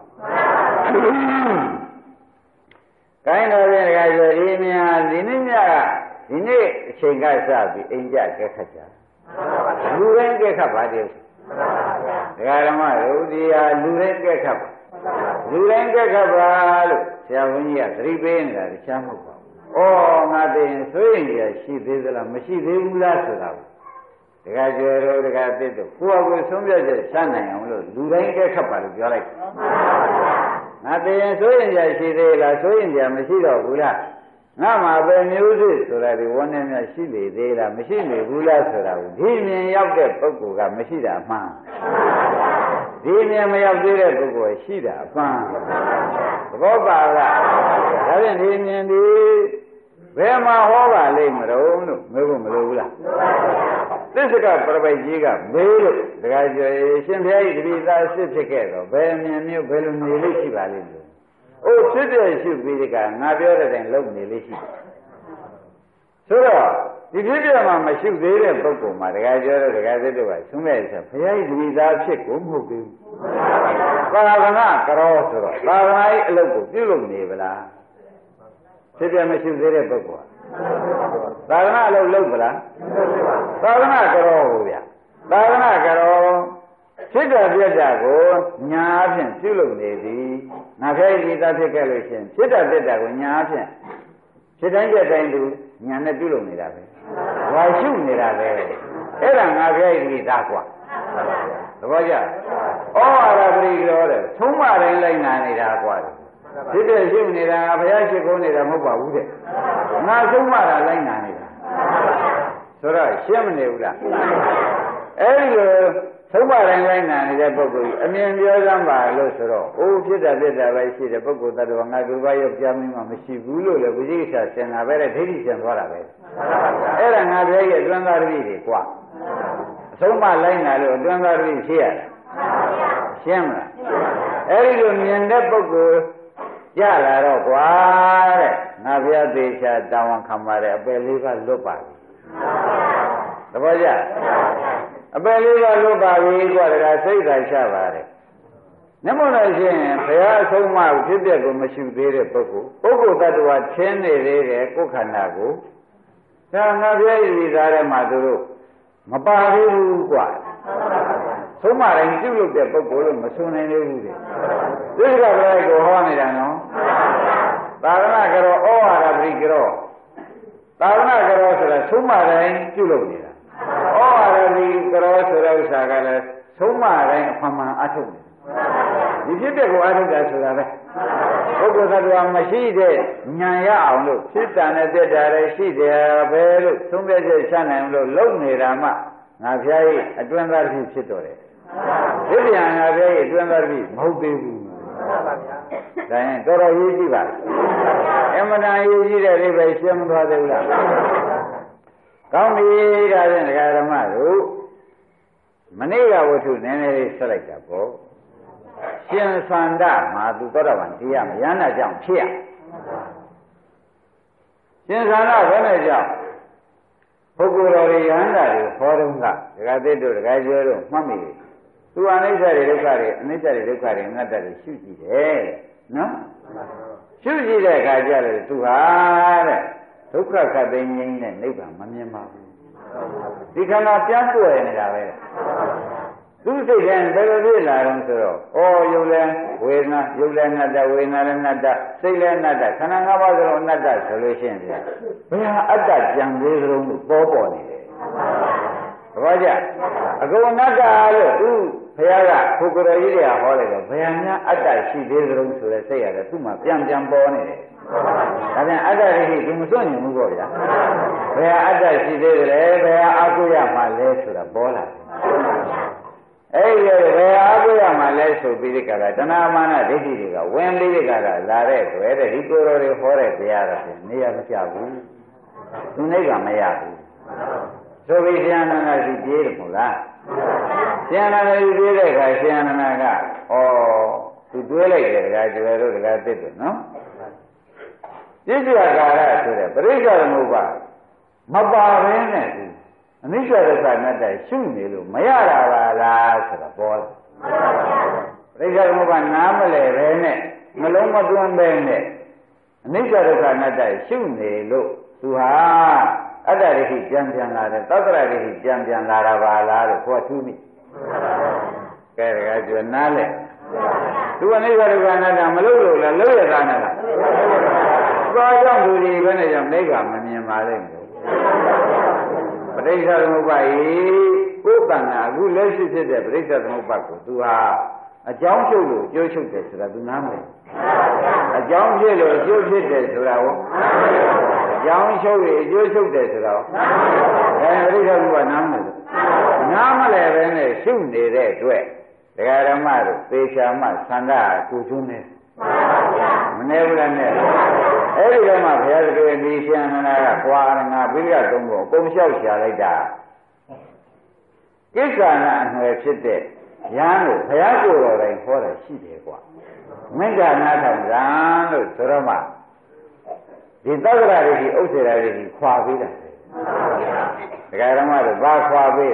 ကိုင်းတော်ပြန်တခါဆိုဒီများဒီနေ့ညကဒီနေ့အချိန်ကစပြီးအိမ်ကြကဲခတ်ကြလူရင်းကဲခတ်ပါတည်းဒကာဓမ္မတို့ဒီဟာလူရင်းကဲခတ်ပါလူရင်းကဲခတ်ပါလို့ဆရာဝန်ကြီးကသတိပေးနေတာတခြားမဟုတ်ပါဘူးဩငါသိရင်ဆိုရင်ရရှိသေးသလားမရှိသေးဘူးလားဆိုတာဒကာကျော်တို့ဒကာသစ်တို့ကိုယ့်အကိုဆုံးဖြတ်ချက်ရှာနိုင်အောင်လို့လူတိုင်းကဲခတ်ပါလို့ပြောလိုက်ငါသိရင်ဆိုရင်ရရှိသေးလားဆိုရင်ရမရှိတော့ဘူးလားငါမှာပဲမျိုးစစ်ဆိုတာဒီဝန်းနဲ့များရှိလေသေးလားမရှိလေဘူးလားဆိုတာကိုဒီမြင်ရောက်တဲ့ပုဂ္ဂိုလ်ကမရှိတာအမှန်ဒီမြင်မရောက်သေးတဲ့ပုဂ္ဂိုလ်ရှိတာအမှန်သဘောပါလားဒါဖြင့်ဒီမြင်ဒီဘယ်မှာဟောပါလိမ့်မလို့လို့မေးဖို့မလိုဘူးလားသစ္စကပရပိုက်ကြီးကမေးလို့တခါကျရှင်ဘုရားကြီးတပိသားစစ်ဖြစ်ခဲ့တော့ဘယ်မြင်မျိုးဘယ်လိုနေလို့ရှိပါလိမ့်လို့အိုးဖြစ်တဲ့ရှိပြီးဒီကငါပြောတဲ့တိုင်လုံနေလေးရှိတယ်ဆိုတော့ဒီဖြစ်ပြမှာမရှိသေးတဲ့ပုဂ္ဂိုလ်မှာတခါကျတော့တခါစစ်တော့ကသုံးမဲ့ဆိုဘုရားကြီးတပိသားဖြစ်ကိုမဟုတ်ဘူးသာသနာကရောဆိုတော့သာသနာရေးအလုပ်ကိုပြုလုပ်နေဗလားဖြစ်ပြမရှိသေးတဲ့ပုဂ္ဂိုလ်သာသနာအလုပ်လုပ်ဗလားသာသနာကရောဟုတ်ဗျာသာသနာကရောဖြစ်တဲ့ပြည့်တာကိုညာအဖြစ်ပြုလုပ်နေသည်ငါဖဲဒီသားဖြစ်ခဲ့လို့ရှင်ဖြစ်တဲ့ပြည့်တာကိုညာအဖြစ်ဖြစ်တိုင်းပြည့်တိုင်းသူညာနဲ့ပြုလုပ်နေတာပဲဝါရှုနေတာပဲအဲ့ဒါငါဖဲဒီသားกว่าသဘောကျဩဝါဒပရိရောတဲ့သုံးမတိုင်းလိုက်နာနေတာกว่าဖြစ်တဲ့ရှုနေတာငါဘုရားရှိခိုးနေတာမဟုတ်ပါဘူးတဲ့ငါသုံးမတာလိုက်နာနေတာဆိုတော့ရှင်းမနေဘူးလားအဲ့ဒီလိုသုံးပါးတိုင်းလိုက်နာနေတဲ့ပုဂ္ဂိုလ်ကြီးအမြင်ပြောစမ်းပါလို့ဆိုတော့အိုးဖြစ်တာဖြစ်တာပဲရှိတယ်ပုဂ္ဂိုလ်တ attva ငါဒုဘာရောက်ပြမင်းမှမရှိဘူးလို့လေဝိဇိကိစ္စဆင်တာပဲတဲ့ဒိဋ္ဌိဆင်သွားတာပဲအဲ့ဒါငါပြောရဲ့အတွင်းသားတပည့်တွေကွာအဆုံးမလိုက်နာလို့အတွင်းသားတပည့်ရှိရတာရှင်းမလားအဲ့ဒီလိုမြင်တဲ့ပုဂ္ဂိုလ်ကြလာတော့ကွာတဲ့ငါဘုရားသေချာတာဝန်ခံပါတယ်အပယ်လေးပါလွတ်ပါပြီသဘောကျအပယ်လေးပါလွတ်ပါပြီကွာတကစိတ်သာချပါတယ်နမောလို့ရှိရင်ဘုရားအဆုံးအမဖြစ်တဲ့ကိုမရှိသေးတဲ့ပုဂ္ဂိုလ်ပုဂ္ဂိုလ်တ attva ချင်းနေသေးတယ်ကိုယ်ခန္ဓာကိုဒါငါဘုရားဤသားထဲမှာသူတို့မပါသေးဘူးကွာသုံးမတိုင်းပြုလုပ်တဲ့ပုဂ္ဂိုလ်လို့မဆိုနိုင်သေးဘူးလေသိက္ခာပရိကိုဟောနေတာနော်သာသနာကတော့ဩဝါဒပရိကြောသာသနာကရောဆိုတာသုံးမတိုင်းပြုလုပ်နေတာဩဝါဒဒီကရောဆိုတဲ့ဥစ္စာကလည်းသုံးမတိုင်းအမှန်မှန်အထုတ်နေဒီဖြစ်တဲ့ကိုအထုတ်တာဆိုတာပဲပုဂ္ဂိုလ်သတ္တဝါမရှိတဲ့ဉာဏ်ရအောင်လို့ဖြစ်တာနဲ့တက်တာလည်းရှိတယ်ပဲလို့သုံးပြချက်ချနိုင်လို့လုံနေတာမှငါဖျားကြီးအတွင်းသားတစ်ခုဖြစ်တော်တယ်ဒီပြန်ငါဖျားကြီးအတွင်းသားတစ်ခုမဟုတ်သေးဘူးဒါရင်တော်တော်ရေးကြည့်ပါအမှန်တန်ရေးကြည့်တဲ့လေးပဲရှင်းမသွားသေးဘူးလားကောင်းပြီဒါဖြင့်ဒကာဓမ္မတို့မနေ့ကဝတ္ထုနည်းနည်းလေးဆက်လိုက်တာပေါ့ရှင်သန္တာမှာသူသောတာပန်တရားမရဏကြောင့်ဖြစ်ရရှင်သန္တာဘယ်နဲ့ကြောင့်ပုဂ္ဂိုလ်တော်တွေယန္တာတွေဟောတော့ကဒကာသစ်တို့ဒကာကျွဲတို့မှတ်မိတယ်သူအနိစ္စတွေဒုက္ခတွေအနိစ္စတွေဒုက္ခတွေအနတ္တတွေရှုကြည့်တယ်နော်ရှုကြည့်တဲ့အခါကျတော့သူဟာတဲ့ဒုက္ခခတ်သိငြိမ်းတဲ့နိဗ္ဗာန်မမြင်ပါဘူးဒီခန္ဓာပြတ်ပွယ်နေတာပဲသူစိတ်ထဲဘယ်လိုဖြစ်လာတော့ဆိုတော့ဩယုတ်လဲဝေဒနာယုတ်လဲအနတ္တဝေဒနာလည်းအနတ္တစိတ်လည်းအနတ္တခန္ဓာ၅ပါးစလုံးအနတ္တဆိုလို့ရှိရင်ဘယ်ဟာအတ္တကြံသေးသလုံးလို့ပေါ်ပေါ်နေတယ်ဘာကြအကုန်အနတ္တလို့သူဘုရားကပုဂ္ဂိုလ်တော်ကြီးတွေကဟောလိုက်တော့ဘယ်ဟာများအတ္တရှိသေးသလုံးဆိုတဲ့စိတ်ရတယ်သူ့မှာပြန်ပြန်ပေါ်နေတယ်ဒါပြန်အတ္တဒိဋ္ဌိသူမစွန့်ညင်ဘူးပေါ့ဗျာဘယ်ဟာအတ္တရှိသေးတယ်လဲဘယ်ဟာအကုရမှလဲဆိုတာပေါ်လာတယ်အဲ့ဒီဘယ်ဟာအကုရမှလဲဆိုပြီးဒီကရာတဏှာမာနဒိဋ္ဌိတွေကဝင်ပြီးဒီကရာလာတဲ့တွေ့တဲ့ဒီကိုယ်တော်တွေဟောတဲ့တရားတော့နေရာမကျဘူးသူနိဗ္ဗာန်မရဘူးဆိုပြီးရှင်အနန္ဒရှိပြေးတယ်မဟုတ်လားရှင်အနန္ဒရှိပြေးတဲ့အခါရှင်အနန္ဒကဩသူတွေးလိုက်တယ်တခါကျွယ်တို့တခါတစ်တယ်နော်ပြည့်စုံကာရဆိုတဲ့ပရိစ္ဆေသမုပ္ပါမပါဘဲနဲ့သူအနိစ္စဒုက္ခအနတ္တရှုနေလို့မရတာပါလားဆိုတာပေါ်တယ်ပရိစ္ဆေသမုပ္ပါနားမလဲပဲနဲ့နှလုံးမသွင်းပဲနဲ့အနိစ္စဒုက္ခအနတ္တရှုနေလို့သူဟာအတ္တဒိဋ္ဌိပြန်ပြန်လာတယ်သတ္တရဒိဋ္ဌိပြန်ပြန်လာတာပါလားလို့ခေါ်ထူးမိကဲတခါကျွနားလဲသူအနိစ္စဒုက္ခအနတ္တမလို့လို့လားလို့ရတာနဲ့လားဘာကြောင့်သူဒီဘယ်နဲ့ကြောင့်နိဗ္ဗာန်မမြင်ပါလိမ့်မယ်ပဋိစ္စသမုပ္ပါယကိုယ်တဏ္ဍာအခုလက်ရှိဖြစ်တဲ့ပဋိစ္စသမုပ္ပါကိုသူဟာအကြောင်းချုပ်လို့အကျိုးချုပ်တယ်ဆိုတာသူနားမလဲအကြောင်းဖြစ်လို့အကျိုးဖြစ်တယ်ဆိုတာကိုအကြောင်းချုပ်လို့အကျိုးချုပ်တယ်ဆိုတာကိုအဲပဋိစ္စသမုပ္ပါနားမလဲနားမလဲပဲနဲ့ရှုနေတဲ့အတွက်ဒကာဓမ္မတို့သေချာမှသန္တာကိုကျွန်းနေမနေဘူးလားနဲ့အဲ့ဒီတော့မှဘုရားသခင်ဒီရှင်အနန္ဒာကကွာငါပိဋကသုံးကိုအကုန်လျှောက်ရှာလိုက်တာကိစ္ဆာနာအနွယ်ဖြစ်တဲ့ရဟန်းကိုဘုရားကိုယ်တော်တိုင်ဟောတာရှိတယ်ကွာမေတ္တာနာထောင်ကြလို့ဆိုတော့မှဒီသက္ကရာတွေဒီဥစ္စေရာတွေဒီခွာပေးတာဒကာဓမ္မတို့ဘာခွာပေး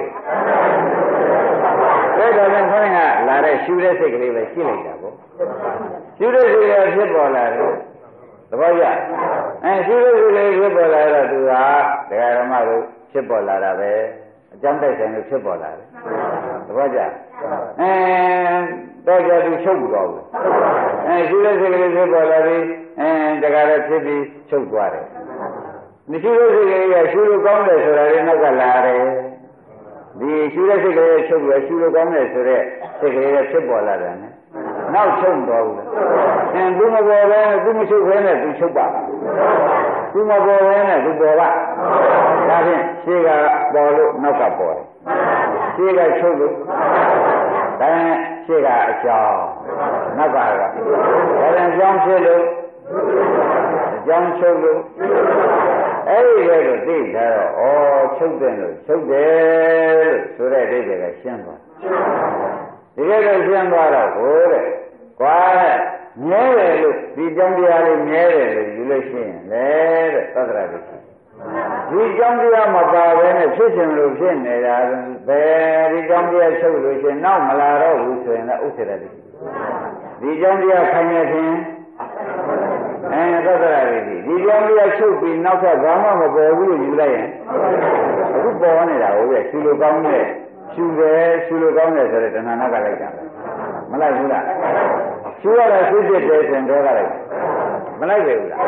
လဲဒါတော့ခေါင်းကလာတဲ့ရှူတဲ့စိတ်ကလေးပဲရှိလိုက်တာပေါ့ရှူတဲ့စိတ်ကဖြစ်ပေါ်လာတယ်သဘောကျအဲရှူတဲ့စိတ်ကလေးဖြစ်ပေါ်လာတော့သူဟာဒကာဓမ္မတို့ဖြစ်ပေါ်လာတာပဲအကြောင်းတိုက်ဆိုင်လို့ဖြစ်ပေါ်လာတယ်သဘောကျအဲတော့ကြသူချုပ်ပြီးတော့ဘူးအဲရှူတဲ့စိတ်ကလေးဖြစ်ပေါ်လာပြီးအဲဒကာလည်းဖြစ်ပြီးချုပ်သွားတယ်မရှိတဲ့စိတ်ကလေးကရှူလို့ကောင်းတယ်ဆိုတာလည်းနောက်ကလာတယ်ဒီရှူတဲ့စိတ်ကလေးချုပ်ပြီးရှူလို့ကောင်းတယ်ဆိုတော့စိတ်ကလေးကဖြစ်ပေါ်လာတယ်နဲ့နောက်ချုပ်တော့ဘူးအင်းသူမပေါ်ပဲသူမချုပ်ခဲနဲ့သူချုပ်ပါသူမပေါ်ပဲနဲ့သူပေါ်ပါဒါဖြင့်ရှေ့ကပေါ်လို့နောက်ကပေါ်တယ်ရှေ့ကချုပ်လို့ဒါနဲ့ရှေ့ကအကြောင်းနောက်ကကဒါနဲ့အကြောင်းဖြစ်လို့အကြောင်းချုပ်လို့အဲ့ဒီကဲတော့သိထားတော့ဩချုပ်တယ်လို့ချုပ်တယ်လို့ဆိုတဲ့အိဗယ်ကရှင်းသွားဒီကဲတော့ရှင်းသွားတော့ဟိုတဲ့ကွာမြဲတယ်လို့ဒီကြောင်းတရားလေးမြဲတယ်လို့ယူလို့ရှိရင်လေတဲ့သတ္တရာဒိဋ္ဌိဒီကြောင်းတရားမပါဘဲနဲ့ဖြစ်ရှင်လို့ဖြစ်နေတာဘယ်ဒီကြောင်းတရားချုပ်လို့ရှိရင်နောက်မလာတော့ဘူးဆိုရင်လည်းဥစ္စေတဒိဋ္ဌိဒီကြောင်းတရားခိုင်ရခြင်းအဲသတ္တရာဒိဋ္ဌိဒီကြောင်းတရားချုပ်ပြီးနောက်ထပ်ဘာမှမပေါ်ဘူးလို့ယူလိုက်ရင်အခုပေါ်နေတာဟုတ်ရဲ့ရှူလို့ကောင်းတဲ့ရှူတယ်ရှူလို့ကောင်းတယ်ဆိုတဲ့တဏှာနောက်ကလိုက်တာမလိုက်ဘူးလားရှူရတာရှူဖြစ်တယ်ဆိုရင်တော့လိုက်မလိုက်ပဲဘူးလား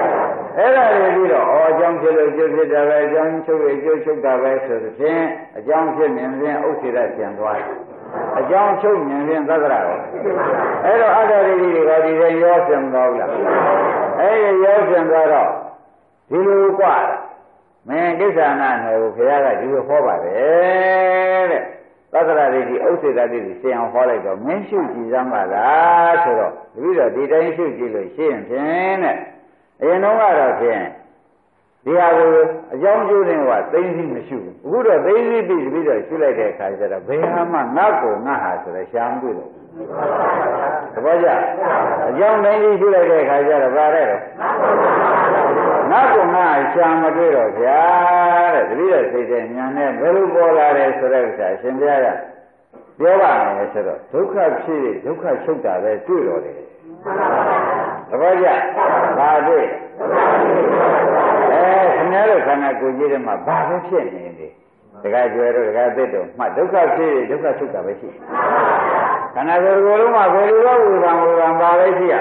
အဲ့ဒါတွေပြီးတော့အော်အကြောင်းဖြစ်လို့ကျိုးဖြစ်တာပဲအကြောင်းချုပ်ရကျိုးချုပ်တာပဲဆိုသဖြင့်အကြောင်းဖြစ်မြင်ရင်ဥစ္စေရပြန်သွားတယ်အကြောင်းချုပ်မြင်ရင်သက္ကရာရောအဲ့တော့အတ္တရိတိတွေကဒီထဲရောပြန်သွားဘူးလားအဲ့ဒီရောပြန်သွားတော့ဒီလိုกว่าမင်းကိစ္ဆာနာနယ်ကိုခရကဒီလိုဟောပါတယ်တဲ့သက္ကရာရိတိဥစ္စေတတိရှင်းအောင်ဟောလိုက်တော့မင်းရှုကြည့်စမ်းပါလားဆိုတော့ပြီးတော့ဒီတိုင်းရှုကြည့်လို့ရှင်းဖြင့်တဲ့အရင်တော့ကတော့ဖြင့်ဒီဟာကိုအကြောင်းကျိုးတွေကသိသိမရှိဘူးအခုတော့သိသိပြီးပြီးတော့ရှုလိုက်တဲ့အခါကျတော့ဘယ်ဟာမှငါ့ကိုငါဟာဆိုတော့ရှားမတွေ့တော့သဘောကျအကြောင်းသိသိရှုလိုက်တဲ့အခါကျတော့ဗါတဲ့တော့ငါ့ကိုငါရှားမတွေ့တော့ဗျာတဲ့တတိယစိတ်တဲ့ဉာဏ်နဲ့ဘယ်လိုပေါ်လာတယ်ဆိုတဲ့ဥစ္စာအရှင်ဘုရားကပြောပါမယ်ဆိုတော့ဒုက္ခဖြစ်ဒုက္ခချုပ်တာပဲတွေ့တော့တယ်သဘောကျဘာတွေ့အဲခင်ဗျားတို့ခန္ဓာကိုယ်ကြီးထဲမှာဘာပဲဖြစ်နေလဲတခါကျွဲတို့တခါသစ်တို့မှဒုက္ခဖြစ်ဒုက္ခချုပ်တာပဲရှိခန္ဓာကိုယ်ကိုယ်လုံးမှာဘယ်လိုတော့ဝေဘာဝေဘာဘာပဲရှိရ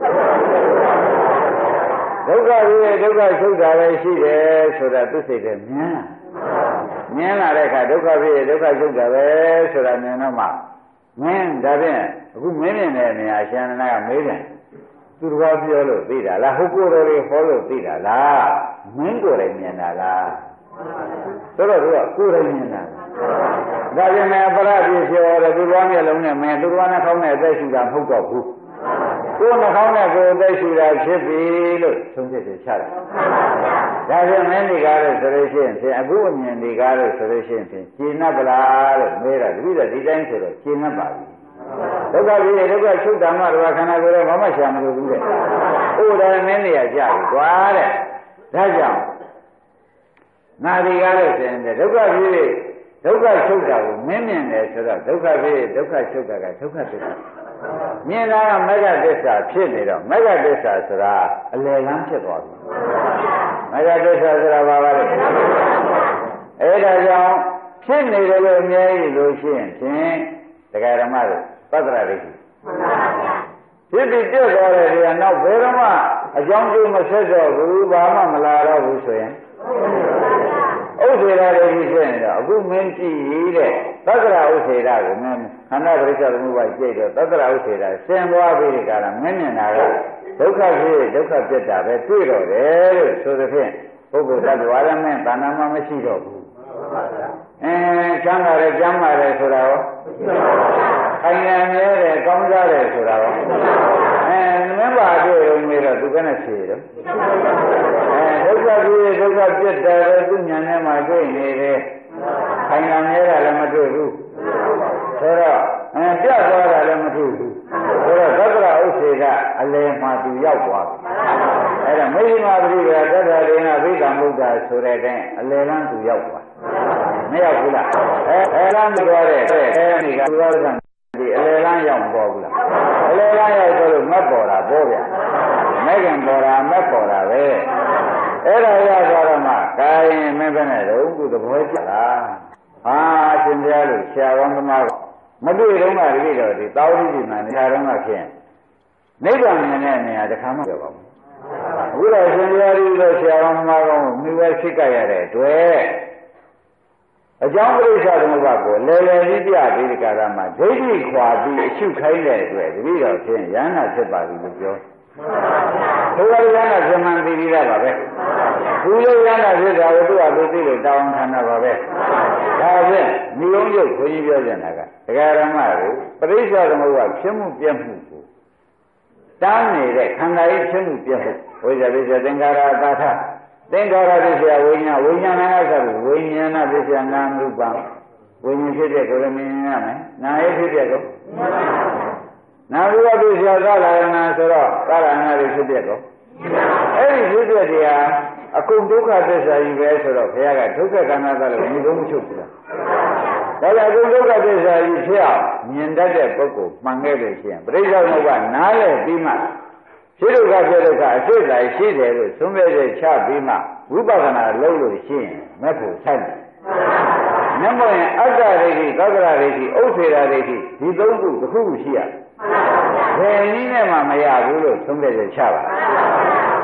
ဒုက္ခဖြစ်ဒုက္ခချုပ်တာပဲရှိတယ်ဆိုတာသူစိတ်ထဲမြင်မြင်လာတဲ့အခါဒုက္ခဖြစ်ဒုက္ခချုပ်တာပဲဆိုတာမြင်တော့မှမင်းဒါဖြင့်အခုမင်းမြင်တဲ့နေရာရှင်နာကမေးတယ်သူတော်ဘာပြောလို့သိတာလားဟုတ်ကိုယ်တော်တွေဟောလို့သိတာလားမင်းကိုယ်တိုင်မြင်တာလားဆိုတော့သူကကိုယ်တိုင်မြင်တာဒါပြင်မဲ့ပရပြည့်ပြောတယ်သူတော်မျက်လုံးနဲ့မင်းသူတော်နှာခေါင်းနဲ့အသက်ရှူတာမဟုတ်တော့ဘူးကိုယ်နှာခေါင်းနဲ့ကိုယ်အသက်ရှူတာဖြစ်ပြီလို့သုံးချက်ချတယ်ဒါပြင်မင်းဒီကားလို့ဆိုလို့ရှိရင်ဖြင့်အခုအမြင်ဒီကားလို့ဆိုလို့ရှိရင်ဖြင့်ရှင်း납ပလားလို့မေးတာတပည့်တော်ဒီတိုင်းဆိုတော့ရှင်း납ပါပြီဒုက္ခကြီးဒုက္ခချုပ်တာမှတော့ခန္ဓာကိုယ်တော့ဘာမှရှာမလို့ဘူးတဲ့။ဥဒါမင်းနေရကြပြီကွာတဲ့။ဒါကြောင့်နာဒီကားလို့ဆိုရင်ဒုက္ခကြီးဒုက္ခချုပ်တာကိုမင်းမြင်တယ်ဆိုတော့ဒုက္ခကြီးဒုက္ခချုပ်တာကဒုက္ခသစ္စာ။မြင်တာကမဂ္ဂသစ္စာဖြစ်နေတော့မဂ္ဂသစ္စာဆိုတာအလယ်လမ်းဖြစ်သွားပြီ။မဂ္ဂသစ္စာဆိုတာဘာပါလဲ။အဲဒါကြောင့်ဖြစ်နေတယ်လို့အများကြီးလို့ရှိရင်ဖြင့်တရားဓမ္မတို့သက္ကရာရိတိဖြစ်ပြီးပြတ်သွားတဲ့နေရာနောက်ဘယ်တော့မှအကြောင်းကျိုးမဆက်တော့ဘူးဘာမှမလာတော့ဘူးဆိုရင်ဥစ္စေရာရိတိဖြစ်နေတော့အခုမင်းကြည့်ရတဲ့သက္ကရာဥစ္စေရာကိုမင်းခန္ဓာပရိစ္ဆေသမုပ္ပါဒ်ကြိတ်တော့သက္ကရာဥစ္စေရာဆင်သွားပြီးဒီကရမင်းမြင်တာကဒုက္ခဖြစ်ဒုက္ခပြတ်တာပဲတွေ့တော့တယ်လို့ဆိုသဖြင့်ပုဂ္ဂိုလ်တ attva ရမင်းတဏ္ဍာမှမရှိတော့ဘူးအဲချမ်းသာတယ်ကျမ်းမာတယ်ဆိုတာရောခိုင်ရမြဲတယ်ကောင်းစားတယ်ဆိုတာရောအဲမင်းပါတွေ့ရုံနဲ့တော့သူကနဲ့ဖြေတော့အဲဒုက္ခကြီးဒုက္ခပြတ်တယ်ပဲသူညာနဲ့မှတွေ့နေတယ်ခိုင်ရမြဲတာလည်းမတွေ့ဘူးဆိုတော့အဲပြတ်သွားတာလည်းမတွေ့ဘူးဆိုတော့သက္ကရာဥစ္စေကအလယ်မှာသူရောက်သွားပြီအဲဒါမိမပရိကသတ္တရေနဘိဓမ္မုဒ္ဒဆိုတဲ့အတိုင်းအလယ်လမ်းသူရောက်သွားမရောက်ဘူးလားအဲအဲလမ်းမသွားတဲ့အဲဒီကသူတော်ကဒီအလယ်လမ်းရောက်ပေါ်ဘူးလားအလယ်လမ်းရောက်ဆိုလို့မက်ပေါ်တာပေါ်ဗျမဲခင်ပေါ်တာမက်ပေါ်တာပဲအဲ့ဒါရသွားတော့မှကာရင်မင်းပဲနဲ့တော့ခုသဘောကျလားဟာရှင်ပြားလို့ဆရာကောင်းသမားမတွေ့တော့မှတတိတော်ဒီတောင်းတိဒီမှာနေရာတော့မှဖြင့်နိဗ္ဗာန်မြင်တဲ့နေရာတစ်ခါမှပြောပါဘူးအခုတော့ရှင်ပြားကြီးလို့ဆရာကောင်းသမားကောင်းကိုမိပဲရှိကြရတဲ့အတွက်အကြောင်းပရိစ္ဆာသမုပ္ပါကိုလေလေကြီးပြပြီးဒီကာရမှာဒိဋ္ဌိခွာပြီးအရှုခိုင်းတဲ့အတွက်တတိတော်ဖြင့်ယန္နာဖြစ်ပါပြီလို့ပြောသို့တော်ယန္နာပြမှန်သိပြီးတာပါပဲသူလို့ယန္နာဖြစ်တာကိုသူ့အလိုသိလို့တောင်းခံတာပါပဲဒါဖြင့်မိုံရုပ်ခွင့်ပြောကြတာကဒကာရမကိုပရိစ္ဆာသမုပ္ပါဖြစ်မှုပြည့်မှုကိုတားနေတဲ့ခန္ဓာရေးဖြစ်မှုပြည့်မှုဝိဇ္ဇာပိစ္ဆသင်္ခါရသာထသင်္ခါရပစ္စယဝိညာဝိညာဏကဆိုဝိညာဏပစ္စယနာမရူပဝိညာဉ်ဖြစ်တဲ့ကိုယ်လည်းမြင်ရမယ်နာယဖြစ်တဲ့ကိုနာရူပပစ္စယသလာယနာဆိုတော့သလာယနာတွေဖြစ်တဲ့ကိုအဲ့ဒီဖြစ်တဲ့တရားအကုန်ဒုက္ခသစ္စာကြီးပဲဆိုတော့ဘုရားကဒုက္ခခန္ဓာသလို့မြင်လို့မချုပ်ဘူးလားဒါကြောင့်အကုန်ဒုက္ခသစ္စာကြီးဖြစ်အောင်မြင်တတ်တဲ့ပုဂ္ဂိုလ်မှန်ခဲ့လို့ရှိရင်ပရိစ္ဆေသမုပ္ပါနားလည်ပြီးမှဖြစ်ဒုက္ခဖြစ်ဒုက္ခအစစ်တိုင်းရှိတယ်လို့သုံးပြည့်ချပြီးမှဝိပဿနာလုပ်လို့ရှိရင်မက်ဖို့ဆိုင်တယ်။မျက်မှောက်ရင်အတ္တရိတိသက္ကရာရိတိဥစ္စေရာရိတိဒီသုံးခုတစ်ခုခုရှိရ။ဘယ်နည်းနဲ့မှမရဘူးလို့သုံးပြည့်ချပါ။ရှ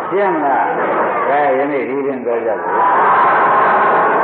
ရှင်းမလားဒါယနေ့ဒီရင်ပြောကြတယ်